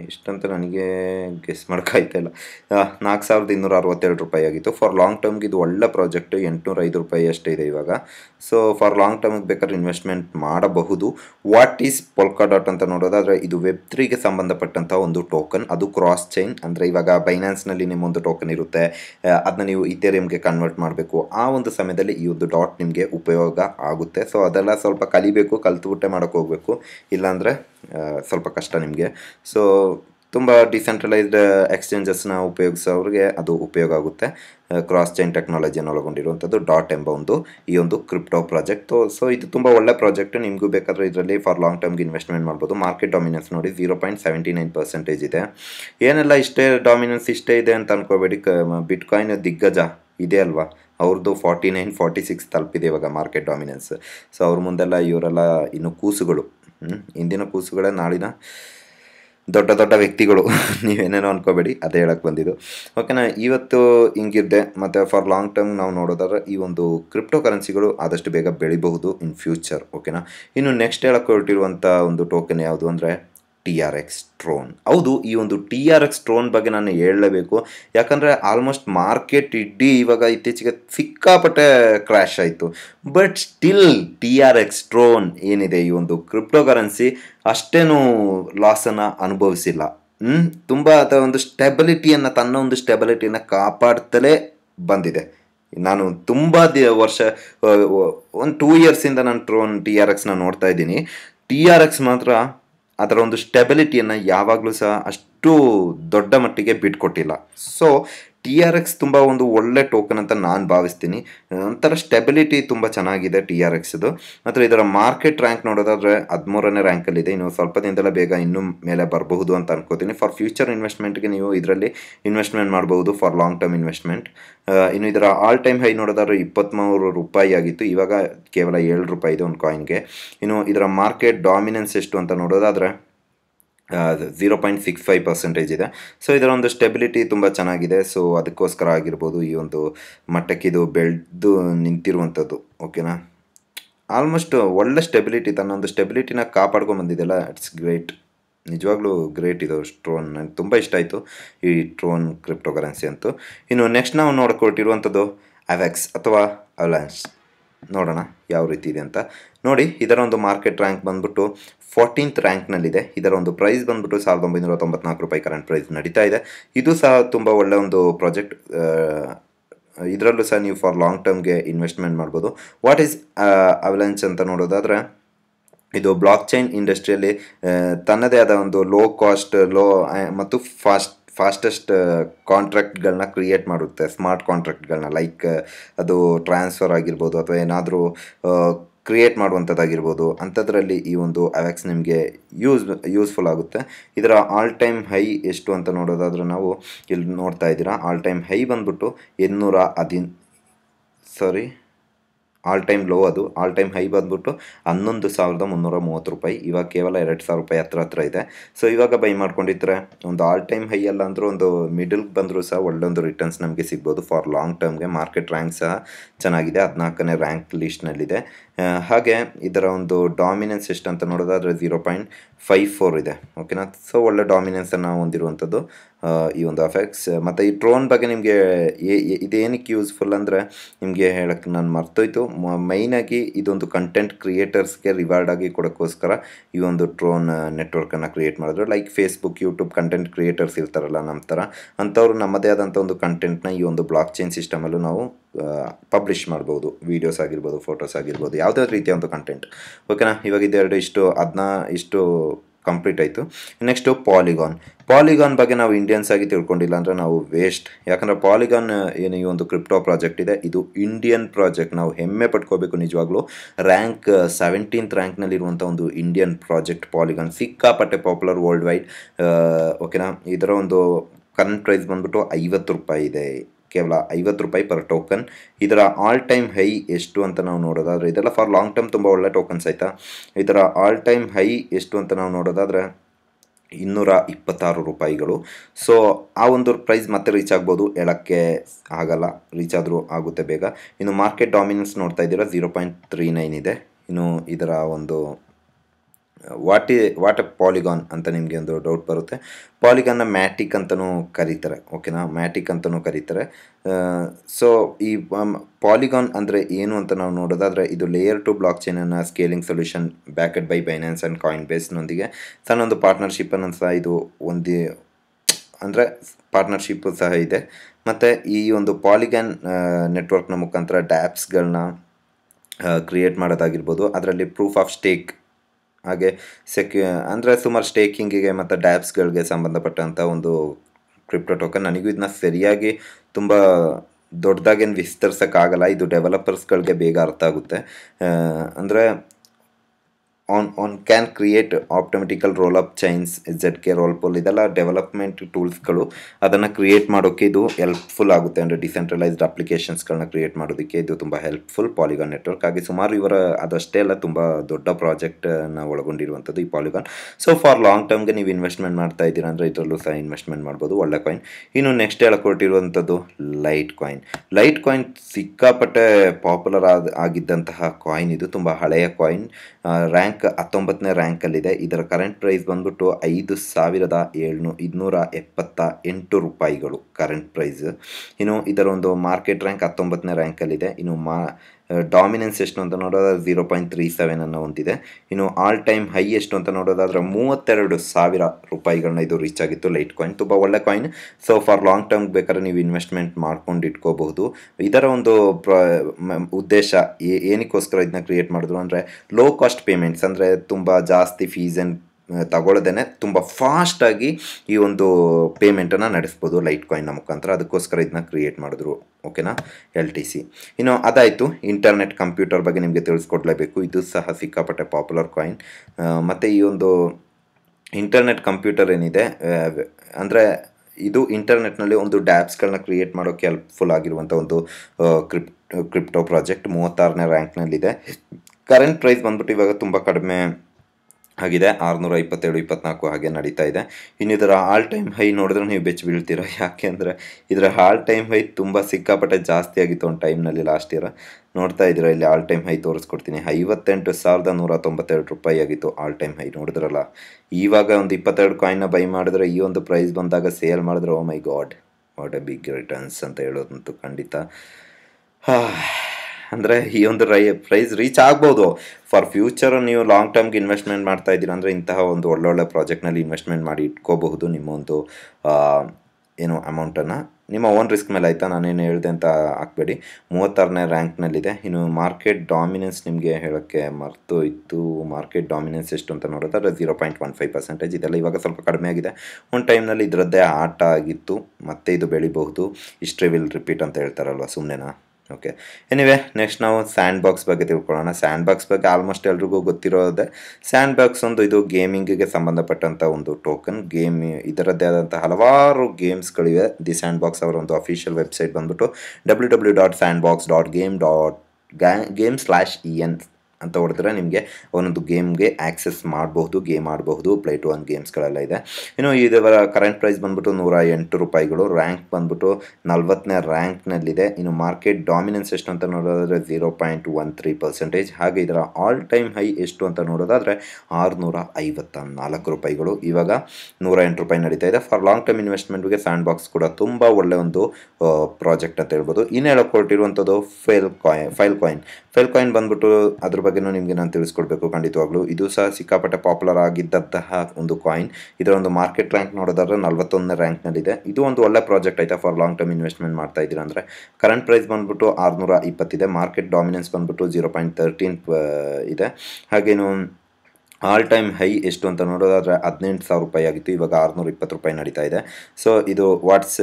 ಎಷ್ಟಂತ ನನಗೆ ಗೆಸ್ ಮಾಡೋಕ್ಕಾಯ್ತಾ ಇಲ್ಲ. ನಾಲ್ಕು ಸಾವಿರದ ಇನ್ನೂರ ಅರವತ್ತೇಳು ರೂಪಾಯಿ ಆಗಿತ್ತು. ಫಾರ್ ಲಾಂಗ್ ಟರ್ಮ್ಗೆ ಇದು ಒಳ್ಳೆ ಪ್ರಾಜೆಕ್ಟ್. ಎಂಟುನೂರ ಐದು ರೂಪಾಯಿ ಅಷ್ಟೇ ಇದೆ ಇವಾಗ. ಸೊ ಫಾರ್ ಲಾಂಗ್ ಟರ್ಮಿಗೆ ಬೇಕಾದ್ರೆ ಇನ್ವೆಸ್ಟ್ಮೆಂಟ್ ಮಾಡಬಹುದು. ವಾಟ್ ಈಸ್ ಪೊಲ್ಕಾ ಡಾಟ್ ಅಂತ ನೋಡೋದಾದರೆ ಇದು ವೆಬ್ ತ್ರೀಗೆ ಸಂಬಂಧಪಟ್ಟಂಥ ಒಂದು ಟೋಕನ್. ಅದು ಕ್ರಾಸ್ ಚೈನ್ ಅಂದರೆ ಇವಾಗ ಬೈನಾನ್ಸ್ನಲ್ಲಿ ನಿಮ್ಮೊಂದು ಟೋಕನ್ ಇರುತ್ತೆ, ಅದನ್ನ ನೀವು ಇಥೇರಿಯಮ್ಗೆ ಕನ್ವರ್ಟ್ ಮಾಡಬೇಕು. ಆ ಒಂದು ಸಮಯದಲ್ಲಿ ಈ ಒಂದು ಡಾಟ್ ನಿಮಗೆ ಉಪಯೋಗ ಆಗುತ್ತೆ. ಸೊ ಅದೆಲ್ಲ ಸ್ವಲ್ಪ ಕಲಿಬೇಕು, ಕಲ್ತುಬಿಟ್ಟೆ ಮಾಡೋಕ್ಕೆ ಹೋಗಬೇಕು, ಇಲ್ಲಾಂದರೆ ಸ್ವಲ್ಪ ಕಷ್ಟ ನಿಮಗೆ. ಸೊ ತುಂಬ ಡಿಸೆಂಟ್ರಲೈಸ್ಡ್ ಎಕ್ಸ್ಚೇಂಜಸ್ನ ಉಪಯೋಗಿಸೋರಿಗೆ ಅದು ಉಪಯೋಗ ಆಗುತ್ತೆ. ಕ್ರಾಸ್ ಚೈನ್ ಟೆಕ್ನಾಲಜಿಯನ್ನು ಒಳಗೊಂಡಿರುವಂಥದ್ದು ಡಾಟ್ ಎಂಬ ಒಂದು ಈ ಒಂದು ಕ್ರಿಪ್ಟೋ ಪ್ರಾಜೆಕ್ಟು. ಸೊ ಇದು ತುಂಬ ಒಳ್ಳೆ ಪ್ರಾಜೆಕ್ಟ್. ನಿಮಗೂ ಬೇಕಾದರೆ ಇದರಲ್ಲಿ ಫಾರ್ ಲಾಂಗ್ ಟರ್ಮ್ಗೆ ಇನ್ವೆಸ್ಟ್ಮೆಂಟ್ ಮಾಡ್ಬೋದು. ಮಾರ್ಕೆಟ್ ಡಾಮಿನೆನ್ಸ್ ನೋಡಿ zero point seventy nine percentage ಇದೆ. ಏನೆಲ್ಲ ಇಷ್ಟೇ ಡಾಮಿನೆನ್ಸ್ ಇಷ್ಟೇ ಇದೆ ಅಂತ ಅನ್ಕೋಬೇಡಿ. ಕ ಬಿಟ್ಕಾಯಿನ್ ದಿಗ್ಗಜ ಇದೆ ಅಲ್ವಾ, ಅವ್ರದ್ದು ಫಾರ್ಟಿ ನೈನ್ ಫಾರ್ಟಿ ಸಿಕ್ಸ್ ತಲುಪಿದೆ ಇವಾಗ ಮಾರ್ಕೆಟ್ ಡಾಮಿನೆನ್ಸ್. ಸೊ ಅವ್ರ ಮುಂದೆಲ್ಲ ಇವರೆಲ್ಲ ಇನ್ನು ಕೂಸುಗಳು, ಇಂದಿನ ಕೂಸುಗಳೇ ನಾಳಿನ ದೊಡ್ಡ ದೊಡ್ಡ ವ್ಯಕ್ತಿಗಳು. ನೀವೇನೇನೋ ಅನ್ಕೋಬೇಡಿ, ಅದೇ ಹೇಳಕ್ಕೆ ಬಂದಿದ್ದು. ಓಕೆನಾ, ಇವತ್ತು ಹಿಂಗಿದ್ದೆ. ಮತ್ತು ಫಾರ್ ಲಾಂಗ್ ಟರ್ಮ್ ನಾವು ನೋಡೋದಾದ್ರೆ ಈ ಒಂದು ಕ್ರಿಪ್ಟೋ ಕರೆನ್ಸಿಗಳು ಆದಷ್ಟು ಬೇಗ ಬೆಳಿಬಹುದು ಇನ್ ಫ್ಯೂಚರ್. ಓಕೆನಾ, ಇನ್ನು ನೆಕ್ಸ್ಟ್ ಹೇಳಕ್ಕೆ ಹೊರಟಿರುವಂಥ ಒಂದು ಟೋಕನ್ ಯಾವುದು ಅಂದರೆ ಟಿ ಆರ್ ಎಕ್ಸ್ ಟ್ರೋನ್. ಹೌದು, ಈ ಒಂದು ಟಿ ಆರ್ ಎಕ್ಸ್ ಟ್ರೋನ್ ಬಗ್ಗೆ ನಾನು ಹೇಳಲೇಬೇಕು. ಯಾಕಂದರೆ ಆಲ್ಮೋಸ್ಟ್ ಮಾರ್ಕೆಟ್ ಇಡೀ ಇವಾಗ ಇತ್ತೀಚೆಗೆ ಸಿಕ್ಕಾಪಟ್ಟೆ ಕ್ರ್ಯಾಶ್ ಆಯಿತು. But still T R X Tron ಏನಿದೆ ಈ ಒಂದು ಕ್ರಿಪ್ಟೋ ಕರೆನ್ಸಿ ಅಷ್ಟೇನು ಲಾಸನ್ನು ಅನುಭವಿಸಿಲ್ಲ. ಹ್ಞೂ ತುಂಬ ಅದರ ಒಂದು ಸ್ಟೆಬಿಲಿಟಿಯನ್ನು, ತನ್ನ ಒಂದು ಸ್ಟೆಬಿಲಿಟಿಯನ್ನು ಕಾಪಾಡ್ತಲೇ ಬಂದಿದೆ. ನಾನು ತುಂಬ ದಿ ವರ್ಷ ಒಂದು ಟೂ ಇಯರ್ಸಿಂದ ನಾನು ಟ್ರೋನ್ ಟಿ ಆರ್ ಎಕ್ಸ್ನ ನೋಡ್ತಾ ಇದ್ದೀನಿ. ಟಿ ಆರ್ ಎಕ್ಸ್ ಮಾತ್ರ ಅದರ ಒಂದು ಸ್ಟೆಬಿಲಿಟಿಯನ್ನು ಯಾವಾಗಲೂ ಸಹ ಅಷ್ಟು ದೊಡ್ಡ ಮಟ್ಟಿಗೆ ಬಿಟ್ಕೊಟ್ಟಿಲ್ಲ. ಸೊ ಟಿ ಆರ್ ಎಕ್ಸ್ ತುಂಬ ಒಂದು ಒಳ್ಳೆ ಟೋಕನ್ ಅಂತ ನಾನು ಭಾವಿಸ್ತೀನಿ. ಒಂಥರ ಸ್ಟೆಬಿಲಿಟಿ ತುಂಬ ಚೆನ್ನಾಗಿದೆ ಟಿ ಆರ್ ಎಕ್ಸ್ದು. ಮತ್ತು ಇದರ ಮಾರ್ಕೆಟ್ ರ್ಯಾಂಕ್ ನೋಡೋದಾದರೆ ಹದಿಮೂರನೇ ರ್ಯಾಂಕಲ್ಲಿದೆ. ಇನ್ನು ಸ್ವಲ್ಪ ದಿನದಲ್ಲೇ ಬೇಗ ಇನ್ನೂ ಮೇಲೆ ಬರಬಹುದು ಅಂತ ಅನ್ಕೋತೀನಿ. ಫಾರ್ ಫ್ಯೂಚರ್ ಇನ್ವೆಸ್ಟ್ಮೆಂಟ್ಗೆ ನೀವು ಇದರಲ್ಲಿ ಇನ್ವೆಸ್ಟ್ಮೆಂಟ್ ಮಾಡಬಹುದು ಫಾರ್ ಲಾಂಗ್ ಟರ್ಮ್ ಇನ್ವೆಸ್ಟ್ಮೆಂಟ್. ಇನ್ನು ಇದರ ಆಲ್ ಟೈಮ್ ಹೈ ನೋಡೋದಾದ್ರೆ ಇಪ್ಪತ್ತ್ಮೂರು ರೂಪಾಯಿ ಆಗಿತ್ತು, ಇವಾಗ ಕೇವಲ ಏಳು ರೂಪಾಯಿ ಇದೆ ಒಂದು ಕಾಯಿನ್ಗೆ. ಇನ್ನು ಇದರ ಮಾರ್ಕೆಟ್ ಡಾಮಿನೆನ್ಸ್ ಎಷ್ಟು ಅಂತ ನೋಡೋದಾದರೆ zero point six five percentage ಇದೆ. ಸೊ ಇದರ ಒಂದು ಸ್ಟೆಬಿಲಿಟಿ ತುಂಬ ಚೆನ್ನಾಗಿದೆ. ಸೊ ಅದಕ್ಕೋಸ್ಕರ ಆಗಿರ್ಬೋದು ಈ ಒಂದು ಮಟ್ಟಕ್ಕೆ ಇದು ಬೆಳೆದು ನಿಂತಿರುವಂಥದ್ದು. ಓಕೆನಾ, ಆಲ್ಮೋಸ್ಟ್ ಒಳ್ಳೆ ಸ್ಟೆಬಿಲಿಟಿ, ತನ್ನ ಒಂದು ಸ್ಟೆಬಿಲಿಟಿನ ಕಾಪಾಡ್ಕೊಂಡು ಬಂದಿದೆಯಲ್ಲ, ಇಟ್ಸ್ ಗ್ರೇಟ್. ನಿಜವಾಗ್ಲೂ ಗ್ರೇಟ್ ಇದು ಟ್ರೋನ್. ನನಗೆ ತುಂಬ ಇಷ್ಟ ಆಯಿತು ಈ ಟ್ರೋನ್ ಕ್ರಿಪ್ಟೋ ಕರೆನ್ಸಿ ಅಂತೂ. ಇನ್ನು ನೆಕ್ಸ್ಟ್ ನಾವು ನೋಡ್ಕೊಟ್ಟಿರುವಂಥದ್ದು ಅವೈಎಕ್ಸ್ ಅಥವಾ ಅವಲಾಂಚ್. ನೋಡೋಣ ಯಾವ ರೀತಿ ಇದೆ ಅಂತ. ನೋಡಿ, ಇದರ ಒಂದು ಮಾರ್ಕೆಟ್ ರ್ಯಾಂಕ್ ಬಂದ್ಬಿಟ್ಟು ಫೋರ್ಟೀನ್ತ್ ರ್ಯಾಂಕ್ನಲ್ಲಿದೆ. ಇದರ ಒಂದು ಪ್ರೈಸ್ ಬಂದ್ಬಿಟ್ಟು ಸಾವಿರದ ಒಂಬೈನೂರ ತೊಂಬತ್ನಾಲ್ಕು ರೂಪಾಯಿ ಕರೆಂಟ್ ಪ್ರೈಸ್ ನಡೀತಾ ಇದೆ. ಇದು ಸಹ ತುಂಬ ಒಳ್ಳೆಯ ಒಂದು ಪ್ರಾಜೆಕ್ಟ್. ಇದರಲ್ಲೂ ಸಹ ನೀವು ಫಾರ್ ಲಾಂಗ್ ಟರ್ಮ್ಗೆ ಇನ್ವೆಸ್ಟ್ಮೆಂಟ್ ಮಾಡ್ಬೋದು. ವಾಟ್ ಈಸ್ ಅವಲಾಂಚ್ ಅಂತ ನೋಡೋದಾದರೆ ಇದು ಬ್ಲಾಕ್ ಚೈನ್ ಇಂಡಸ್ಟ್ರಿಯಲ್ಲಿ ತನ್ನದೇ ಆದ ಒಂದು ಲೋ ಕಾಸ್ಟ್, ಲೋ ಮತ್ತು ಫಾಸ್ಟ್ ಫಾಸ್ಟೆಸ್ಟ್ ಕಾಂಟ್ರಾಕ್ಟ್ಗಳನ್ನ ಕ್ರಿಯೇಟ್ ಮಾಡುತ್ತೆ. ಸ್ಮಾರ್ಟ್ ಕಾಂಟ್ರಾಕ್ಟ್ಗಳನ್ನ, ಲೈಕ್ ಅದು ಟ್ರಾನ್ಸ್ಫರ್ ಆಗಿರ್ಬೋದು ಅಥವಾ ಏನಾದರೂ ಕ್ರಿಯೇಟ್ ಮಾಡುವಂಥದ್ದಾಗಿರ್ಬೋದು. ಅಂಥದ್ರಲ್ಲಿ ಈ ಒಂದು ಅವೈಎಕ್ಸ್ ನಿಮಗೆ ಯೂಸ್ ಯೂಸ್ಫುಲ್ ಆಗುತ್ತೆ. ಇದರ ಆಲ್ ಟೈಮ್ ಹೈ ಎಷ್ಟು ಅಂತ ನೋಡೋದಾದ್ರೆ ನಾವು ಇಲ್ಲಿ ನೋಡ್ತಾ ಇದ್ದೀರಾ, ಆಲ್ ಟೈಮ್ ಹೈ ಬಂದ್ಬಿಟ್ಟು ಇನ್ನೂರ ಹದಿನ ಸಾರಿ ಆಲ್ ಟೈಮ್ ಲೋ, ಅದು ಆಲ್ ಟೈಮ್ ಹೈ ಬಂದ್ಬಿಟ್ಟು ಹನ್ನೊಂದು ಸಾವಿರದ ಮುನ್ನೂರ ಮೂವತ್ತು ರೂಪಾಯಿ. ಇವಾಗ ಕೇವಲ ಎರಡು ಸಾವಿರ ರೂಪಾಯಿ ಹತ್ರ ಹತ್ರ ಇದೆ. ಸೊ ಇವಾಗ ಬೈ ಮಾಡ್ಕೊಂಡಿದ್ರೆ ಒಂದು ಆಲ್ ಟೈಮ್ ಹೈ ಅಲ್ಲ ಅಂದರೂ ಒಂದು ಮಿಡಲ್ಗೆ ಬಂದರೂ ಸಹ ಒಳ್ಳೊಂದು ರಿಟರ್ನ್ಸ್ ನಮಗೆ ಸಿಗ್ಬೋದು ಫಾರ್ ಲಾಂಗ್ ಟರ್ಮ್ಗೆ. ಮಾರ್ಕೆಟ್ ರ್ಯಾಂಕ್ ಸಹ ಚೆನ್ನಾಗಿದೆ, ಹದಿನಾಲ್ಕನೇ ರ್ಯಾಂಕ್ ಲಿಸ್ಟ್ನಲ್ಲಿದೆ. ಹಾಗೆ ಇದರ ಒಂದು ಡಾಮಿನೆನ್ಸ್ ಎಷ್ಟು ಅಂತ ನೋಡೋದಾದರೆ ಝೀರೋ ಪಾಯಿಂಟ್ ಫೈವ್ ಫೋರ್ ಇದೆ. ಓಕೆನಾ, ಸೊ ಒಳ್ಳೆ ಡಾಮಿನೆನ್ಸನ್ನು ಹೊಂದಿರುವಂಥದ್ದು ಈ ಒಂದು ಅವೈಎಕ್ಸ್. ಮತ್ತು ಈ ಟ್ರೋನ್ ಬಗ್ಗೆ ನಿಮಗೆ ಇದೇನಕ್ಕೆ ಯೂಸ್ಫುಲ್ ಅಂದರೆ ನಿಮಗೆ ಹೇಳಕ್ಕೆ ನಾನು ಮರ್ತೋಯ್ತು. ಮೈನಾಗಿ ಇದೊಂದು ಕಂಟೆಂಟ್ ಕ್ರಿಯೇಟರ್ಸ್ಗೆ ರಿವಾರ್ಡ್ ಆಗಿ ಕೊಡೋಕ್ಕೋಸ್ಕರ ಈ ಒಂದು ಟ್ರೋನ್ ನೆಟ್ವರ್ಕನ್ನು ಕ್ರಿಯೇಟ್ ಮಾಡಿದ್ರು. Like Facebook, YouTube content creators ಇರ್ತಾರಲ್ಲ ನಮ್ಮ ಥರ, ಅಂಥವ್ರು ನಮ್ಮದೇ ಆದಂಥ ಒಂದು ಕಂಟೆಂಟ್ನ ಈ ಒಂದು ಬ್ಲಾಕ್ ಚೈನ್ ಸಿಸ್ಟಮಲ್ಲೂ ನಾವು ಪಬ್ಲಿಷ್ ಮಾಡ್ಬೋದು. ವೀಡಿಯೋಸ್ ಆಗಿರ್ಬೋದು, ಫೋಟೋಸ್ ಆಗಿರ್ಬೋದು, ಯಾವುದೇ ರೀತಿಯ ಒಂದು ಕಂಟೆಂಟ್. ಓಕೆನಾ, ಇವಾಗ ಇದೆರಡು ಇಷ್ಟು ಅದನ್ನ ಇಷ್ಟು ಕಂಪ್ಲೀಟ್ ಆಯಿತು. Next polygon. ಪಾಲಿಗಾನ್ ಬಗ್ಗೆ ನಾವು ಇಂಡಿಯನ್ಸ್ ಆಗಿ ತಿಳ್ಕೊಂಡಿಲ್ಲ ಅಂದರೆ ನಾವು ವೇಸ್ಟ್. ಯಾಕಂದರೆ ಪಾಲಿಗಾನ್ ಏನು ಈ ಒಂದು ಕ್ರಿಪ್ಟೋ ಪ್ರಾಜೆಕ್ಟ್ ಇದೆ, ಇದು ಇಂಡಿಯನ್ ಪ್ರಾಜೆಕ್ಟ್. ನಾವು ಹೆಮ್ಮೆ ಪಟ್ಕೋಬೇಕು ನಿಜವಾಗ್ಲೂ. ರ್ಯಾಂಕ್ ಸೆವೆಂಟೀನ್ತ್ ರ್ಯಾಂಕ್ನಲ್ಲಿರುವಂಥ ಒಂದು ಇಂಡಿಯನ್ ಪ್ರಾಜೆಕ್ಟ್ ಪಾಲಿಗಾನ್. ಸಿಕ್ಕಾಪಟ್ಟೆ ಪಾಪ್ಯುಲರ್ ವರ್ಲ್ಡ್ ವೈಡ್. ಓಕೆನಾ, ಇದರ ಒಂದು ಕರೆಂಟ್ ಪ್ರೈಸ್ ಬಂದ್ಬಿಟ್ಟು ಐವತ್ತು ರೂಪಾಯಿ ಇದೆ, ಕೇವಲ ಐವತ್ತು ರೂಪಾಯಿ ಪರ್ ಟೋಕನ್. ಇದರ ಆಲ್ ಟೈಮ್ ಹೈ ಎಷ್ಟು ಅಂತ ನಾವು ನೋಡೋದಾದರೆ, ಇದೆಲ್ಲ ಫಾರ್ ಲಾಂಗ್ ಟರ್ಮ್ ತುಂಬ ಒಳ್ಳೆ ಟೋಕನ್ಸ್ ಆಯಿತಾ. ಇದರ ಆಲ್ ಟೈಮ್ ಹೈ ಎಷ್ಟು ಅಂತ ನಾವು ನೋಡೋದಾದರೆ ಇನ್ನೂರ ಇಪ್ಪತ್ತಾರು ರೂಪಾಯಿಗಳು. ಸೊ ಆ ಒಂದು ಪ್ರೈಸ್ ಮತ್ತೆ ರೀಚ್ ಆಗ್ಬೋದು, ಹೇಳೋಕ್ಕೆ ಆಗಲ್ಲ, ರೀಚ್ ಆದರೂ ಆಗುತ್ತೆ ಬೇಗ. ಇನ್ನು ಮಾರ್ಕೆಟ್ ಡಾಮಿನೆನ್ಸ್ ನೋಡ್ತಾ ಇದ್ದೀರಾ ಝೀರೋ ಪಾಯಿಂಟ್ ತ್ರೀ ನೈನ್ ಇದೆ. ಇನ್ನು ಇದರ ಒಂದು ವಾಟ್ ಈ ವಾಟ್ ಅ ಪಾಲಿಗಾನ್ ಅಂತ ನಿಮಗೆ ಒಂದು ಡೌಟ್ ಬರುತ್ತೆ. ಪಾಲಿಗಾನ್ನ ಮ್ಯಾಟಿಕ್ ಅಂತಲೂ ಕರೀತಾರೆ, ಓಕೆನಾ, ಮ್ಯಾಟಿಕ್ ಅಂತಲೂ ಕರೀತಾರೆ. ಸೊ ಈ ಪಾಲಿಗಾನ್ ಅಂದರೆ ಏನು ಅಂತ ನಾವು ನೋಡೋದಾದರೆ, ಇದು ಲೇಯರ್ ಟು ಬ್ಲಾಕ್ ಚೈನನ್ನು scaling solution backed by Binance and coin ಬೇಸ್ನೊಂದಿಗೆ ಸಣ್ಣ ಒಂದು ಪಾರ್ಟ್ನರ್ಶಿಪ್ಪನ್ನು ಸಹ ಇದು ಒಂದು ಅಂದರೆ ಪಾರ್ಟ್ನರ್ಶಿಪ್ಪು ಸಹ ಇದೆ. ಮತ್ತು ಈ ಒಂದು ಪಾಲಿಗಾನ್ ನೆಟ್ವರ್ಕ್ನ ಮುಖಾಂತರ ಡ್ಯಾಪ್ಸ್ಗಳನ್ನ ಕ್ರಿಯೇಟ್ ಮಾಡೋದಾಗಿರ್ಬೋದು, ಅದರಲ್ಲಿ ಪ್ರೂಫ್ ಆಫ್ ಸ್ಟೇಕ್ ಹಾಗೆ ಸೆಕ್ಯೂ ಅಂದರೆ ಸುಮಾರು ಸ್ಟೇಕಿಂಗಿಗೆ ಮತ್ತು ಡ್ಯಾಪ್ಸ್ಗಳಿಗೆ ಸಂಬಂಧಪಟ್ಟಂಥ ಒಂದು ಕ್ರಿಪ್ಟೋ ಟೋಕನ್. ನನಗೂ ಇದನ್ನ ಸರಿಯಾಗಿ ತುಂಬ ದೊಡ್ಡದಾಗೇನು ವಿಸ್ತರಿಸೋಕ್ಕಾಗಲ್ಲ, ಇದು ಡೆವಲಪರ್ಸ್ಗಳಿಗೆ ಬೇಗ ಅರ್ಥ ಆಗುತ್ತೆ. ಅಂದರೆ on on can create automatic roll up chains, Z K roll poll, ಇದೆಲ್ಲ ಡೆವಲಪ್ಮೆಂಟ್ ಟೂಲ್ಸ್ಗಳು. ಅದನ್ನು ಕ್ರಿಯೇಟ್ ಮಾಡೋಕ್ಕೆ ಇದು ಹೆಲ್ಪ್ಫುಲ್ ಆಗುತ್ತೆ. ಅಂದರೆ ಡಿಸೆಂಟ್ರಲೈಸ್ಡ್ ಅಪ್ಲಿಕೇಶನ್ಸ್ಗಳನ್ನ ಕ್ರಿಯೇಟ್ ಮಾಡೋದಕ್ಕೆ ಇದು ತುಂಬ ಹೆಲ್ಪ್ಫುಲ್ ಪಾಲಿಗಾನ್ ನೆಟ್ವರ್ಕ್. ಹಾಗೆ ಸುಮಾರು ಇವರ ಅದಷ್ಟೇ ಅಲ್ಲ, ತುಂಬ ದೊಡ್ಡ ಪ್ರಾಜೆಕ್ಟನ್ನು ಒಳಗೊಂಡಿರುವಂಥದ್ದು ಈ ಪಾಲಿಗಾನ್. ಸೊ ಫಾರ್ ಲಾಂಗ್ ಟರ್ಮ್ಗೆ ನೀವು ಇನ್ವೆಸ್ಟ್ಮೆಂಟ್ ಮಾಡ್ತಾ ಇದ್ದೀರಾ ಅಂದರೆ ಇದರಲ್ಲೂ ಸಹ ಇನ್ವೆಸ್ಟ್ಮೆಂಟ್ ಮಾಡ್ಬೋದು, ಒಳ್ಳೆ ಕಾಯಿನ್. ಇನ್ನು ನೆಕ್ಸ್ಟ್ ಹೇಳಕ್ಕೆ ಹೊರಟಿರುವಂಥದ್ದು ಲೈಟ್ ಕಾಯಿನ್. ಲೈಟ್ ಕಾಯಿನ್ ಸಿಕ್ಕಾಪಟ್ಟೆ ಪಾಪ್ಯುಲರ್ ಆದ ಆಗಿದ್ದಂತಹ ಕಾಯಿನ್. ಇದು ತುಂಬ ಹಳೆಯ ಕಾಯಿನ್, ರ್ಯಾಂಕ್ ಹತ್ತೊಂಬತ್ತನೇ ರ್ಯಾಂಕಲ್ಲಿದೆ. ಇದರ ಕರೆಂಟ್ ಪ್ರೈಸ್ ಬಂದ್ಬಿಟ್ಟು ಐದು ಸಾವಿರದ ಏಳ್ನೂ ಇನ್ನೂರ ಎಪ್ಪತ್ತ ಎಂಟು ರೂಪಾಯಿಗಳು ಕರೆಂಟ್ ಪ್ರೈಸ್. ಇನ್ನು ಇದರ ಒಂದು ಮಾರ್ಕೆಟ್ ರ್ಯಾಂಕ್ ಹತ್ತೊಂಬತ್ತನೇ ರ್ಯಾಂಕಲ್ಲಿದೆ. ಇನ್ನು ಮಾ ಡಾಮಿನೆನ್ಸ್ ಎಷ್ಟು ಅಂತ ನೋಡೋದಾದ್ರೆ ಝೀರೋ ಪಾಯಿಂಟ್ ತ್ರೀ ಸೆವೆನ್ ಅನ್ನು ಹೊಂದಿದೆ. ಇನ್ನು ಆಲ್ ಟೈಮ್ ಹೈ ಎಷ್ಟು ಅಂತ ನೋಡೋದಾದ್ರೆ ಮೂವತ್ತೆರಡು ಸಾವಿರ ರೂಪಾಯಿಗಳನ್ನ ಇದು ರೀಚ್ ಆಗಿತ್ತು ಲೈಟ್ ಕಾಯಿನ್. ತುಂಬ ಒಳ್ಳೆ coin. So for long term ಬೇಕಾದ್ರೆ ನೀವು ಇನ್ವೆಸ್ಟ್ಮೆಂಟ್ ಮಾಡ್ಕೊಂಡು ಇಟ್ಕೋಬಹುದು. ಇದರ ಒಂದು ಪ್ರ ಉದ್ದೇಶ ಏನಕ್ಕೋಸ್ಕರ ಇದನ್ನ ಕ್ರಿಯೇಟ್ ಮಾಡಿದ್ರು ಅಂದರೆ ಲೋ ಕಾಸ್ಟ್ ಪೇಮೆಂಟ್ಸ್, ಅಂದರೆ ತುಂಬ ಜಾಸ್ತಿ ಫೀಸನ್ನು ತಗೊಳ್ಳೋದೇ ತುಂಬ ಫಾಸ್ಟಾಗಿ ಈ ಒಂದು ಪೇಮೆಂಟನ್ನು ನಡೆಸ್ಬೋದು ಲೈಟ್ ಕಾಯಿನ್ನ ಮುಖಾಂತರ. ಅದಕ್ಕೋಸ್ಕರ ಇದನ್ನ ಕ್ರಿಯೇಟ್ ಮಾಡಿದ್ರು, ಓಕೆನಾ, ಎಲ್ ಟಿ ಸಿ. ಇನ್ನು ಅದಾಯಿತು. ಇಂಟರ್ನೆಟ್ ಕಂಪ್ಯೂಟರ್ ಬಗ್ಗೆ ನಿಮಗೆ ತಿಳಿಸ್ಕೊಡ್ಲೇಬೇಕು. ಇದು ಸಹ ಸಿಕ್ಕಾಪಟ್ಟೆ ಪಾಪ್ಯುಲರ್ ಕಾಯಿನ್. ಮತ್ತು ಈ ಒಂದು ಇಂಟರ್ನೆಟ್ ಕಂಪ್ಯೂಟರ್ ಏನಿದೆ ಅಂದರೆ ಇದು ಇಂಟರ್ನೆಟ್ನಲ್ಲಿ ಒಂದು ಡ್ಯಾಪ್ಸ್ಗಳನ್ನ ಕ್ರಿಯೇಟ್ ಮಾಡೋಕ್ಕೆ ಹೆಲ್ಪ್ಫುಲ್ ಆಗಿರುವಂಥ ಒಂದು ಕ್ರಿಪ್ ಕ್ರಿಪ್ಟೋ ಪ್ರಾಜೆಕ್ಟ್. ಮೂವತ್ತಾರನೇ ರ್ಯಾಂಕ್ನಲ್ಲಿದೆ. ಕರೆಂಟ್ ಪ್ರೈಸ್ ಬಂದ್ಬಿಟ್ಟು ಇವಾಗ ತುಂಬ ಕಡಿಮೆ ಆಗಿದೆ, ಆರುನೂರ ಇಪ್ಪತ್ತೇಳು ಇಪ್ಪತ್ನಾಲ್ಕು ಹಾಗೆ ನಡೀತಾ ಇದೆ. ಇನ್ನು ಇದರ ಆಲ್ ಟೈಮ್ ಹೈ ನೋಡಿದ್ರೆ ನೀವು ಬೆಚ್ಚಿ ಬೀಳ್ತೀರ. ಯಾಕೆ ಅಂದರೆ ಇದರ ಆಲ್ ಟೈಮ್ ಹೈ ತುಂಬ ಸಿಕ್ಕಾಪಟ್ಟೆ ಜಾಸ್ತಿ ಆಗಿತ್ತು ಒಂದು ಟೈಮ್ನಲ್ಲಿ ಲಾಸ್ಟ್ ಇಯರ್. ನೋಡ್ತಾ ಇದ್ದೀರಾ ಇಲ್ಲಿ ಆಲ್ ಟೈಮ್ ಹೈ ತೋರಿಸ್ಕೊಡ್ತೀನಿ. ಐವತ್ತೆಂಟು ಸಾವಿರದ ನೂರ ತೊಂಬತ್ತೆರಡು ರೂಪಾಯಿ ಆಗಿತ್ತು ಆಲ್ ಟೈಮ್ ಹೈ, ನೋಡಿದ್ರಲ್ಲ. ಇವಾಗ ಒಂದು ಇಪ್ಪತ್ತೆರಡು ಕಾಯಿನ್ನ ಬೈ ಮಾಡಿದ್ರೆ ಈ ಒಂದು ಪ್ರೈಸ್ ಬಂದಾಗ ಸೇಲ್ ಮಾಡಿದ್ರೆ oh my god what a big returns ಅಂತ ಹೇಳೋದಂತೂ ಖಂಡಿತ. ಅಂದರೆ ಈ ಒಂದು ರೈ ಪ್ರೈಸ್ ರೀಚ್ ಆಗ್ಬೋದು. ಫಾರ್ ಫ್ಯೂಚರ್ ನೀವು ಲಾಂಗ್ ಟರ್ಮ್ಗೆ ಇನ್ವೆಸ್ಟ್ಮೆಂಟ್ ಮಾಡ್ತಾ ಇದ್ದೀರಾ ಅಂದರೆ ಇಂತಹ ಒಂದು ಒಳ್ಳೊಳ್ಳೆ ಪ್ರಾಜೆಕ್ಟ್ನಲ್ಲಿ ಇನ್ವೆಸ್ಟ್ಮೆಂಟ್ ಮಾಡಿ ಇಟ್ಕೋಬಹುದು ನಿಮ್ಮ ಒಂದು ಏನು ಅಮೌಂಟನ್ನು. ನಿಮ್ಮ ಓನ್ ರಿಸ್ಕ್ ಮೇಲೆ, ಆಯಿತಾ, ನಾನೇನು ಹೇಳಿದೆ ಅಂತ ಹಾಕ್ಬೇಡಿ. ಮೂವತ್ತಾರನೇ ರ್ಯಾಂಕ್ನಲ್ಲಿದೆ. ಇನ್ನು ಮಾರ್ಕೆಟ್ ಡಾಮಿನೆನ್ಸ್ ನಿಮಗೆ ಹೇಳೋಕ್ಕೆ ಮರ್ತು ಇತ್ತು. ಮಾರ್ಕೆಟ್ ಡಾಮಿನೆನ್ಸ್ ಎಷ್ಟು ಅಂತ ನೋಡೋದಾದ್ರೆ zero point one five percentage. ಇದೆಲ್ಲ ಇವಾಗ ಸ್ವಲ್ಪ ಕಡಿಮೆ ಆಗಿದೆ. ಒಂದು ಟೈಮ್ನಲ್ಲಿ ಇದರದ್ದೇ ಆಟ ಆಗಿತ್ತು. ಮತ್ತೆ ಇದು ಬೆಳಿಬಹುದು. ಹಿಸ್ಟ್ರಿ ವಿಲ್ ರಿಪೀಟ್ ಅಂತ ಹೇಳ್ತಾರಲ್ವ, ಸುಮ್ಮನೆನಾ? ಓಕೆ, ಎನಿವೆ ನೆಕ್ಸ್ಟ್ ನಾವು ಸ್ಯಾಂಡ್ ಬಾಕ್ಸ್ ಬಗ್ಗೆ ತಿಳ್ಕೊಳ್ಳೋಣ. ಸ್ಯಾಂಡ್ ಬಾಕ್ಸ್ ಬಗ್ಗೆ ಆಲ್ಮೋಸ್ಟ್ ಎಲ್ರಿಗೂ ಗೊತ್ತಿರೋದೆ. ಸ್ಯಾಂಡ್ ಬಾಕ್ಸ್ ಒಂದು ಇದು ಗೇಮಿಂಗಿಗೆ ಸಂಬಂಧಪಟ್ಟಂಥ ಒಂದು ಟೋಕನ್ ಗೇಮ್. ಇದರದ್ದೇ ಆದಂಥ ಹಲವಾರು ಗೇಮ್ಸ್ಗಳಿವೆ. ದಿ ಸ್ಯಾಂಡ್ ಬಾಕ್ಸ್ ಅವರ ಒಂದು ಅಫಿಷಿಯಲ್ ವೆಬ್ಸೈಟ್ ಬಂದ್ಬಿಟ್ಟು W W dot Sandbox dot game dot game slash E N ಅಂತ ಹೊಡೆದ್ರೆ ನಿಮಗೆ ಒಂದೊಂದು ಗೇಮ್ಗೆ ಆ್ಯಕ್ಸೆಸ್ ಮಾಡಬಹುದು, ಗೇಮ್ ಆಡಬಹುದು. ಪ್ಲೇ ಟು ಒನ್ ಗೇಮ್ಸ್ಗಳೆಲ್ಲ ಇದೆ. ಇನ್ನು ಇದರ ಕರೆಂಟ್ ಪ್ರೈಸ್ ಬಂದ್ಬಿಟ್ಟು ನೂರ ಎಂಟು ರೂಪಾಯಿಗಳು. ರ್ಯಾಂಕ್ ಬಂದ್ಬಿಟ್ಟು ನಲ್ವತ್ತನೇ ರ್ಯಾಂಕ್ನಲ್ಲಿದೆ. ಇನ್ನು ಮಾರ್ಕೆಟ್ ಡಾಮಿನೆನ್ಸ್ ಎಷ್ಟು ಅಂತ ನೋಡೋದಾದರೆ zero point one three percentage. ಹಾಗೆ ಇದರ ಆಲ್ ಟೈಮ್ ಹೈ ಎಷ್ಟು ಅಂತ ನೋಡೋದಾದರೆ ಆರುನೂರ ಐವತ್ತ ನಾಲ್ಕು ರೂಪಾಯಿಗಳು. ಇವಾಗ ನೂರ ಎಂಟು ರೂಪಾಯಿ ನಡೀತಾ ಇದೆ. ಫಾರ್ ಲಾಂಗ್ ಟರ್ಮ್ ಇನ್ವೆಸ್ಟ್ಮೆಂಟ್ಗೆ ಸ್ಯಾಂಡ್ ಬಾಕ್ಸ್ ಕೂಡ ತುಂಬ ಒಳ್ಳೆ ಒಂದು ಪ್ರಾಜೆಕ್ಟ್ ಅಂತ ಹೇಳ್ಬೋದು. ಇನ್ನು ಹೇಳಕೊಟ್ಟಿರುವಂಥದ್ದು Filecoin Filecoin Filecoin ಬಂದ್ಬಿಟ್ಟು ಅದ್ರ ಬಗ್ಗೆನೂ ನಿಮಗೆ ನಾನು ತಿಳಿಸ್ಕೊಡ್ಬೇಕು ಖಂಡಿತವಾಗ್ಲೂ. ಇದು ಸಹ ಸಿಕ್ಕಾಪಟ್ಟೆ ಪಾಪ್ಯುಲರ್ ಆಗಿದ್ದಂತಹ ಒಂದು ಕಾಯಿನ್. ಇದರ ಒಂದು ಮಾರ್ಕೆಟ್ ರ್ಯಾಂಕ್ ನೋಡೋದಾದ್ರೆ ನಲ್ವತ್ತೊಂದನೇ ರ್ಯಾಂಕ್ನಲ್ಲಿದೆ. ಇದು ಒಂದು ಒಳ್ಳೆ ಪ್ರಾಜೆಕ್ಟ್ ಆಯಿತಾ ಫಾರ್ ಲಾಂಗ್ ಟರ್ಮ್ ಇನ್ವೆಸ್ಟ್ಮೆಂಟ್ ಮಾಡ್ತಾ ಇದ್ದೀರಾ ಅಂದರೆ. ಕರೆಂಟ್ ಪ್ರೈಸ್ ಬಂದ್ಬಿಟ್ಟು ಆರುನೂರ ಇಪ್ಪತ್ತಿದೆ. ಮಾರ್ಕೆಟ್ ಡಾಮಿನೆನ್ಸ್ ಬಂದ್ಬಿಟ್ಟು ಝೀರೋ ಪಾಯಿಂಟ್ ತರ್ಟೀನ್ ಇದೆ. ಹಾಗೇನು ಆಲ್ ಟೈಮ್ ಹೈ ಎಷ್ಟು ಅಂತ ನೋಡೋದಾದರೆ ಹದಿನೆಂಟು ಸಾವಿರ ರೂಪಾಯಿ ಆಗಿತ್ತು. ಇವಾಗ ಆರುನೂರ ಇಪ್ಪತ್ತು ರೂಪಾಯಿ ನಡೀತಾ ಇದೆ. ಸೊ ಇದು ವಾಟ್ಸ್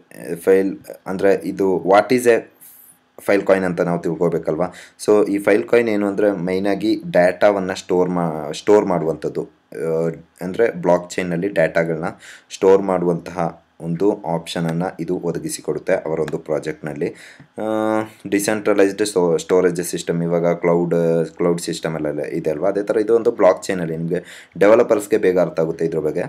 ಫೈಲ್ ಅಂದರೆ ಇದು what is a Filecoin ಅಂತ ನಾವು ತಿಳ್ಕೊಬೇಕಲ್ವ. ಸೊ ಈ ಫೈಲ್ ಕಾಯಿನ್ ಏನು ಅಂದರೆ ಮೈನಾಗಿ ಡೇಟಾವನ್ನು ಸ್ಟೋರ್ ಮಾ ಸ್ಟೋರ್ ಮಾಡುವಂಥದ್ದು. ಅಂದರೆ ಬ್ಲಾಕ್ ಚೈನ್ನಲ್ಲಿ ಡೇಟಾಗಳನ್ನ ಸ್ಟೋರ್ ಮಾಡುವಂತಹ ಒಂದು ಆಪ್ಷನನ್ನು ಇದು ಒದಗಿಸಿಕೊಡುತ್ತೆ ಅವರೊಂದು ಪ್ರಾಜೆಕ್ಟ್ನಲ್ಲಿ. ಡಿಸೆಂಟ್ರಲೈಸ್ಡ್ ಸ್ಟೋ ಸ್ಟೋರೇಜ್ ಸಿಸ್ಟಮ್ ಇವಾಗ ಕ್ಲೌಡ್ ಕ್ಲೌಡ್ ಸಿಸ್ಟಮ್ ಎಲ್ಲ ಇದೆ ಅಲ್ವಾ, ಅದೇ ಥರ ಇದು ಒಂದು ಬ್ಲಾಕ್ ಚೈನಲ್ಲಿ ನಿಮಗೆ ಡೆವಲಪರ್ಸ್ಗೆ ಬೇಗ ಅರ್ಥ ಆಗುತ್ತೆ ಇದ್ರ ಬಗ್ಗೆ.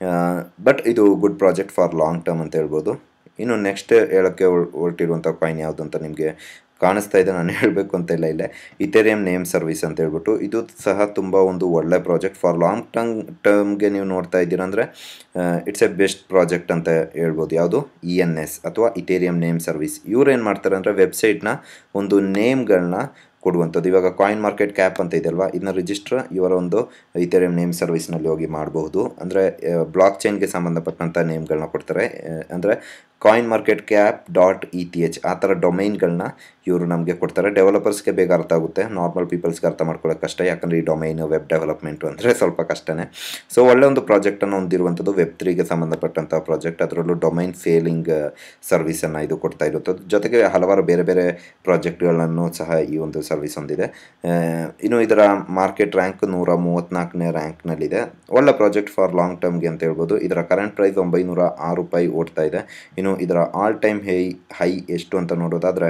ಬಟ್ ಇದು good project for long term ಅಂತ ಹೇಳ್ಬೋದು. ಇನ್ನು ನೆಕ್ಸ್ಟ್ ಹೇಳೋಕ್ಕೆ ಹೊರಟಿರುವಂಥ ಕಾಯಿನ್ ಯಾವುದು ಅಂತ ನಿಮಗೆ ಕಾಣಿಸ್ತಾ ಇದೆ, ನಾನು ಹೇಳಬೇಕು ಅಂತ ಇಲ್ಲ. ಇಲ್ಲೇ ಇಥೇರಿಯಂ ನೇಮ್ ಸರ್ವಿಸ್ ಅಂತ ಹೇಳ್ಬಿಟ್ಟು ಇದು ಸಹ ತುಂಬ ಒಂದು ಒಳ್ಳೆ ಪ್ರಾಜೆಕ್ಟ್. ಫಾರ್ ಲಾಂಗ್ ಟರ್ಮ್ ಟರ್ಮ್ಗೆ ನೀವು ನೋಡ್ತಾ ಇದ್ದೀರಾ ಅಂದರೆ ಇಟ್ಸ್ ಎ ಬೆಸ್ಟ್ ಪ್ರಾಜೆಕ್ಟ್ ಅಂತ ಹೇಳ್ಬೋದು. ಯಾವುದು ಇ ಎನ್ ಎಸ್ ಅಥವಾ ಇಥೇರಿಯಂ ನೇಮ್ ಸರ್ವಿಸ್. ಇವ್ರು ಏನು ಮಾಡ್ತಾರೆ ಅಂದರೆ ವೆಬ್ಸೈಟ್ನ ಒಂದು ನೇಮ್ಗಳನ್ನ ಕೊಡುವಂಥದ್ದು. ಇವಾಗ ಕಾಯಿನ್ ಮಾರ್ಕೆಟ್ ಕ್ಯಾಪ್ ಅಂತ ಇದೆ ಅಲ್ವಾ, ಇದನ್ನ ರಿಜಿಸ್ಟರ್ ಇವರ ಒಂದು ಇಥೇರಿಯಂ ನೇಮ್ ಸರ್ವಿಸ್ನಲ್ಲಿ ಹೋಗಿ ಮಾಡಬಹುದು. ಅಂದರೆ ಬ್ಲಾಕ್ ಚೈನ್ಗೆ ಸಂಬಂಧಪಟ್ಟಂಥ ನೇಮ್ಗಳನ್ನ ಕೊಡ್ತಾರೆ. ಅಂದರೆ coin market cap dot E T H ಆ ಥರ ಡೊಮೈನ್ಗಳನ್ನ ಇವರು ನಮಗೆ ಕೊಡ್ತಾರೆ. ಡೆವಲಪರ್ಸ್ಗೆ ಬೇಗ ಅರ್ಥ ಆಗುತ್ತೆ, ನಾರ್ಮಲ್ ಪೀಪಲ್ಸ್ಗೆ ಅರ್ಥ ಮಾಡ್ಕೊಳ್ಳೋಕೆ ಕಷ್ಟ, ಯಾಕಂದರೆ ಈ ಡೊಮೈನ್ ವೆಬ್ ಡೆವಲಪ್ಮೆಂಟು ಅಂದರೆ ಸ್ವಲ್ಪ ಕಷ್ಟನೇ. ಸೊ ಒಳ್ಳೆ ಒಂದು ಪ್ರಾಜೆಕ್ಟನ್ನು ಹೊಂದಿರುವಂಥದ್ದು, ವೆಬ್ ತ್ರೀಗೆ ಸಂಬಂಧಪಟ್ಟಂಥ ಪ್ರಾಜೆಕ್ಟ್. ಅದರಲ್ಲೂ ಡೊಮೈನ್ ಸೇಲಿಂಗ್ ಸರ್ವಿಸನ್ನು ಇದು ಕೊಡ್ತಾ ಇರುವಂಥದ್ದು. ಜೊತೆಗೆ ಹಲವಾರು ಬೇರೆ ಬೇರೆ ಪ್ರಾಜೆಕ್ಟ್ಗಳನ್ನು ಸಹ ಈ ಒಂದು ಸರ್ವಿಸ್ ಹೊಂದಿದೆ. ಇನ್ನು ಇದರ ಮಾರ್ಕೆಟ್ ರ್ಯಾಂಕ್ ನೂರ ಮೂವತ್ತ್ನಾಲ್ಕನೇ ರ್ಯಾಂಕ್ನಲ್ಲಿದೆ. ಒಳ್ಳೆ ಪ್ರಾಜೆಕ್ಟ್ ಫಾರ್ ಲಾಂಗ್ ಟರ್ಮ್ಗೆ ಅಂತ ಹೇಳ್ಬೋದು. ಇದರ ಕರೆಂಟ್ ಪ್ರೈಸ್ ಒಂಬೈನೂರ ಆರು ರೂಪಾಯಿ ಓಡ್ತಾ ಇದೆ. ಇನ್ನು ಇದರ ಆಲ್ ಟೈಮ್ ಹೈ ಹೈ ಎಷ್ಟು ಅಂತ ನೋಡೋದಾದರೆ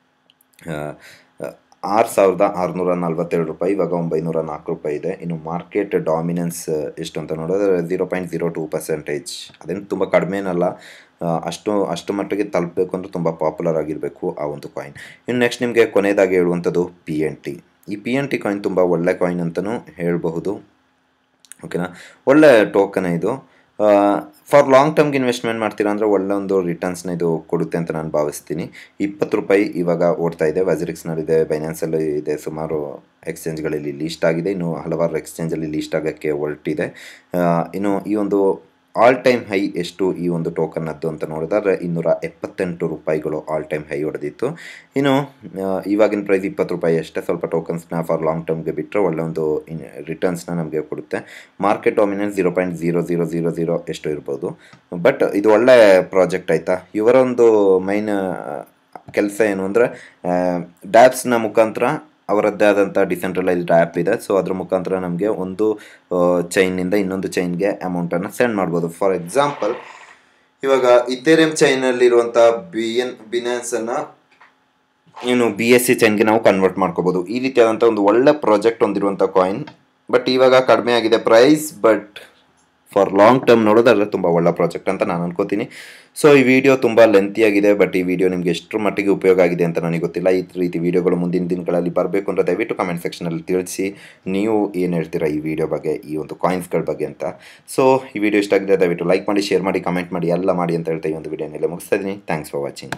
ಆರು ಸಾವಿರದ ಆರುನೂರ ನಲ್ವತ್ತೆರಡು ರೂಪಾಯಿ, ಇವಾಗ ಒಂಬೈನೂರ ನಾಲ್ಕು ರೂಪಾಯಿ ಇದೆ. ಇನ್ನು ಮಾರ್ಕೆಟ್ ಡಾಮಿನೆನ್ಸ್ ಎಷ್ಟು ಅಂತ ನೋಡೋದ್ರೆ zero point zero two percentage, ಅದೇನು ತುಂಬ ಕಡಿಮೆನಲ್ಲ, ಅಷ್ಟು ಅಷ್ಟು ಮಟ್ಟಿಗೆ ತಲುಪಬೇಕು ಅಂದರೆ ತುಂಬ ಪಾಪ್ಯುಲರ್ ಆಗಿರಬೇಕು ಆ ಒಂದು ಕಾಯಿನ್. ಇನ್ನು ನೆಕ್ಸ್ಟ್ ನಿಮಗೆ ಕೊನೆಯದಾಗಿ ಹೇಳುವಂಥದ್ದು ಪಿ ಎನ್ ಟಿ. ಈ ಪಿ ಎನ್ ಟಿ ಕಾಯಿನ್ ತುಂಬ ಒಳ್ಳೆ ಕಾಯಿನ್ ಅಂತಲೂ ಹೇಳಬಹುದು. ಓಕೆನಾ, ಒಳ್ಳೆ ಟೋಕನ್ ಇದು. ಫಾರ್ ಲಾಂಗ್ ಟರ್ಮ್ಗೆ ಇನ್ವೆಸ್ಟ್ಮೆಂಟ್ ಮಾಡ್ತೀರಾ ಅಂದರೆ ಒಳ್ಳೆ ಒಂದು ರಿಟರ್ನ್ಸ್ನ ಇದು ಕೊಡುತ್ತೆ ಅಂತ ನಾನು ಭಾವಿಸ್ತೀನಿ. ಇಪ್ಪತ್ತು ರೂಪಾಯಿ ಇವಾಗ ಓಡ್ತಾ ಇದೆ. WazirXನಲ್ಲಿದೆ, ಬೈನಾನ್ಸಲ್ಲಿ ಇದೆ, ಸುಮಾರು ಎಕ್ಸ್ಚೇಂಜ್ಗಳಲ್ಲಿ ಲೀಸ್ಟ್ ಆಗಿದೆ. ಇನ್ನು ಹಲವಾರು ಎಕ್ಸ್ಚೇಂಜಲ್ಲಿ ಲೀಸ್ಟ್ ಆಗೋಕ್ಕೆ ಹೊರಟಿದೆ. ಇನ್ನು ಈ ಒಂದು ಆಲ್ ಟೈಮ್ ಹೈ ಎಷ್ಟು ಈ ಒಂದು ಟೋಕನ್ನದ್ದು ಅಂತ ನೋಡಿದ್ರೆ ಇನ್ನೂರ ಎಪ್ಪತ್ತೆಂಟು ರೂಪಾಯಿಗಳು ಆಲ್ ಟೈಮ್ ಹೈ ಹೊಡೆದಿತ್ತು. ಇನ್ನು ಇವಾಗಿನ ಪ್ರೈಸ್ ಇಪ್ಪತ್ತು ರೂಪಾಯಿ ಅಷ್ಟೇ. ಸ್ವಲ್ಪ ಟೋಕನ್ಸ್ನ ಫಾರ್ ಲಾಂಗ್ ಟರ್ಮ್ಗೆ ಬಿಟ್ಟರೆ ಒಳ್ಳೆ ಒಂದು ರಿಟರ್ನ್ಸ್ನ ನಮಗೆ ಕೊಡುತ್ತೆ. Market dominance zero point zero zero zero zero ಎಷ್ಟು ಇರ್ಬೋದು. ಬಟ್ ಇದು ಒಳ್ಳೆ ಪ್ರಾಜೆಕ್ಟ್ ಆಯಿತಾ. ಇವರೊಂದು ಮೈನ್ ಕೆಲಸ ಏನು ಅಂದರೆ ಡ್ಯಾಪ್ಸ್ನ ಮುಖಾಂತರ ಅವರದ್ದೇ ಆದಂಥ ಡಿಸೆಂಟ್ರಲೈಸ್ಡ್ ಆ್ಯಪ್ ಇದೆ. ಸೊ ಅದ್ರ ಮುಖಾಂತರ ನಮಗೆ ಒಂದು ಚೈನಿಂದ ಇನ್ನೊಂದು ಚೈನ್ಗೆ ಅಮೌಂಟನ್ನು ಸೆಂಡ್ ಮಾಡ್ಬೋದು. ಫಾರ್ ಎಕ್ಸಾಂಪಲ್ ಇವಾಗ ಇಥೇರಿಯಂ ಚೈನಲ್ಲಿರುವಂಥ ಬಿ ಎನ್ ಬಿನಾನ್ಸನ್ನು ಏನು ಬಿ ಎಸ್ ಸಿ ಚೈನ್ಗೆ ನಾವು ಕನ್ವರ್ಟ್ ಮಾಡ್ಕೋಬೋದು. ಈ ರೀತಿಯಾದಂಥ ಒಂದು ಒಳ್ಳೆ ಪ್ರಾಜೆಕ್ಟ್ ಹೊಂದಿರುವಂಥ ಕಾಯಿನ್. ಬಟ್ ಇವಾಗ ಕಡಿಮೆ ಆಗಿದೆ price. But for long term ನೋಡೋದಾದ್ರೆ ತುಂಬ ಒಳ್ಳೆ ಪ್ರಾಜೆಕ್ಟ್ ಅಂತ ನಾನು ಅನ್ಕೋತೀನಿ. ಸೊ ಈ ವಿಡಿಯೋ ತುಂಬ ಲೆಂತಿಯಾಗಿದೆ. ಬಟ್ ಈ ವಿಡಿಯೋ ನಿಮಗೆ ಎಷ್ಟರ ಮಟ್ಟಿಗೆ ಉಪಯೋಗ ಆಗಿದೆ ಅಂತ ನನಗೆ ಗೊತ್ತಿಲ್ಲ. ಈ ರೀತಿ ವಿಡಿಯೋಗಳು ಮುಂದಿನ ದಿನಗಳಲ್ಲಿ ಬರಬೇಕು ಅಂದರೆ ದಯವಿಟ್ಟು ಕಮೆಂಟ್ ಸೆಕ್ಷನಲ್ಲಿ ತಿಳಿಸಿ ನೀವು ಏನು ಹೇಳ್ತೀರಾ ಈ ವಿಡಿಯೋ ಬಗ್ಗೆ, ಈ ಒಂದು ಕಾಯಿನ್ಸ್ಗಳ ಬಗ್ಗೆ ಅಂತ. ಸೊ ಈ ವಿಡಿಯೋ ಇಷ್ಟ ಆಗಿದೆ ದಯವಿಟ್ಟು ಲೈಕ್ ಮಾಡಿ, ಶೇರ್ ಮಾಡಿ, ಕಮೆಂಟ್ ಮಾಡಿ, ಎಲ್ಲ ಮಾಡಿ ಅಂತ ಹೇಳ್ತಾ ಈ ಒಂದು ವಿಡಿಯೋನೆಲ್ಲ ಮುಗಿಸ್ತಾ ಇದ್ದೀನಿ. Thanks for watching.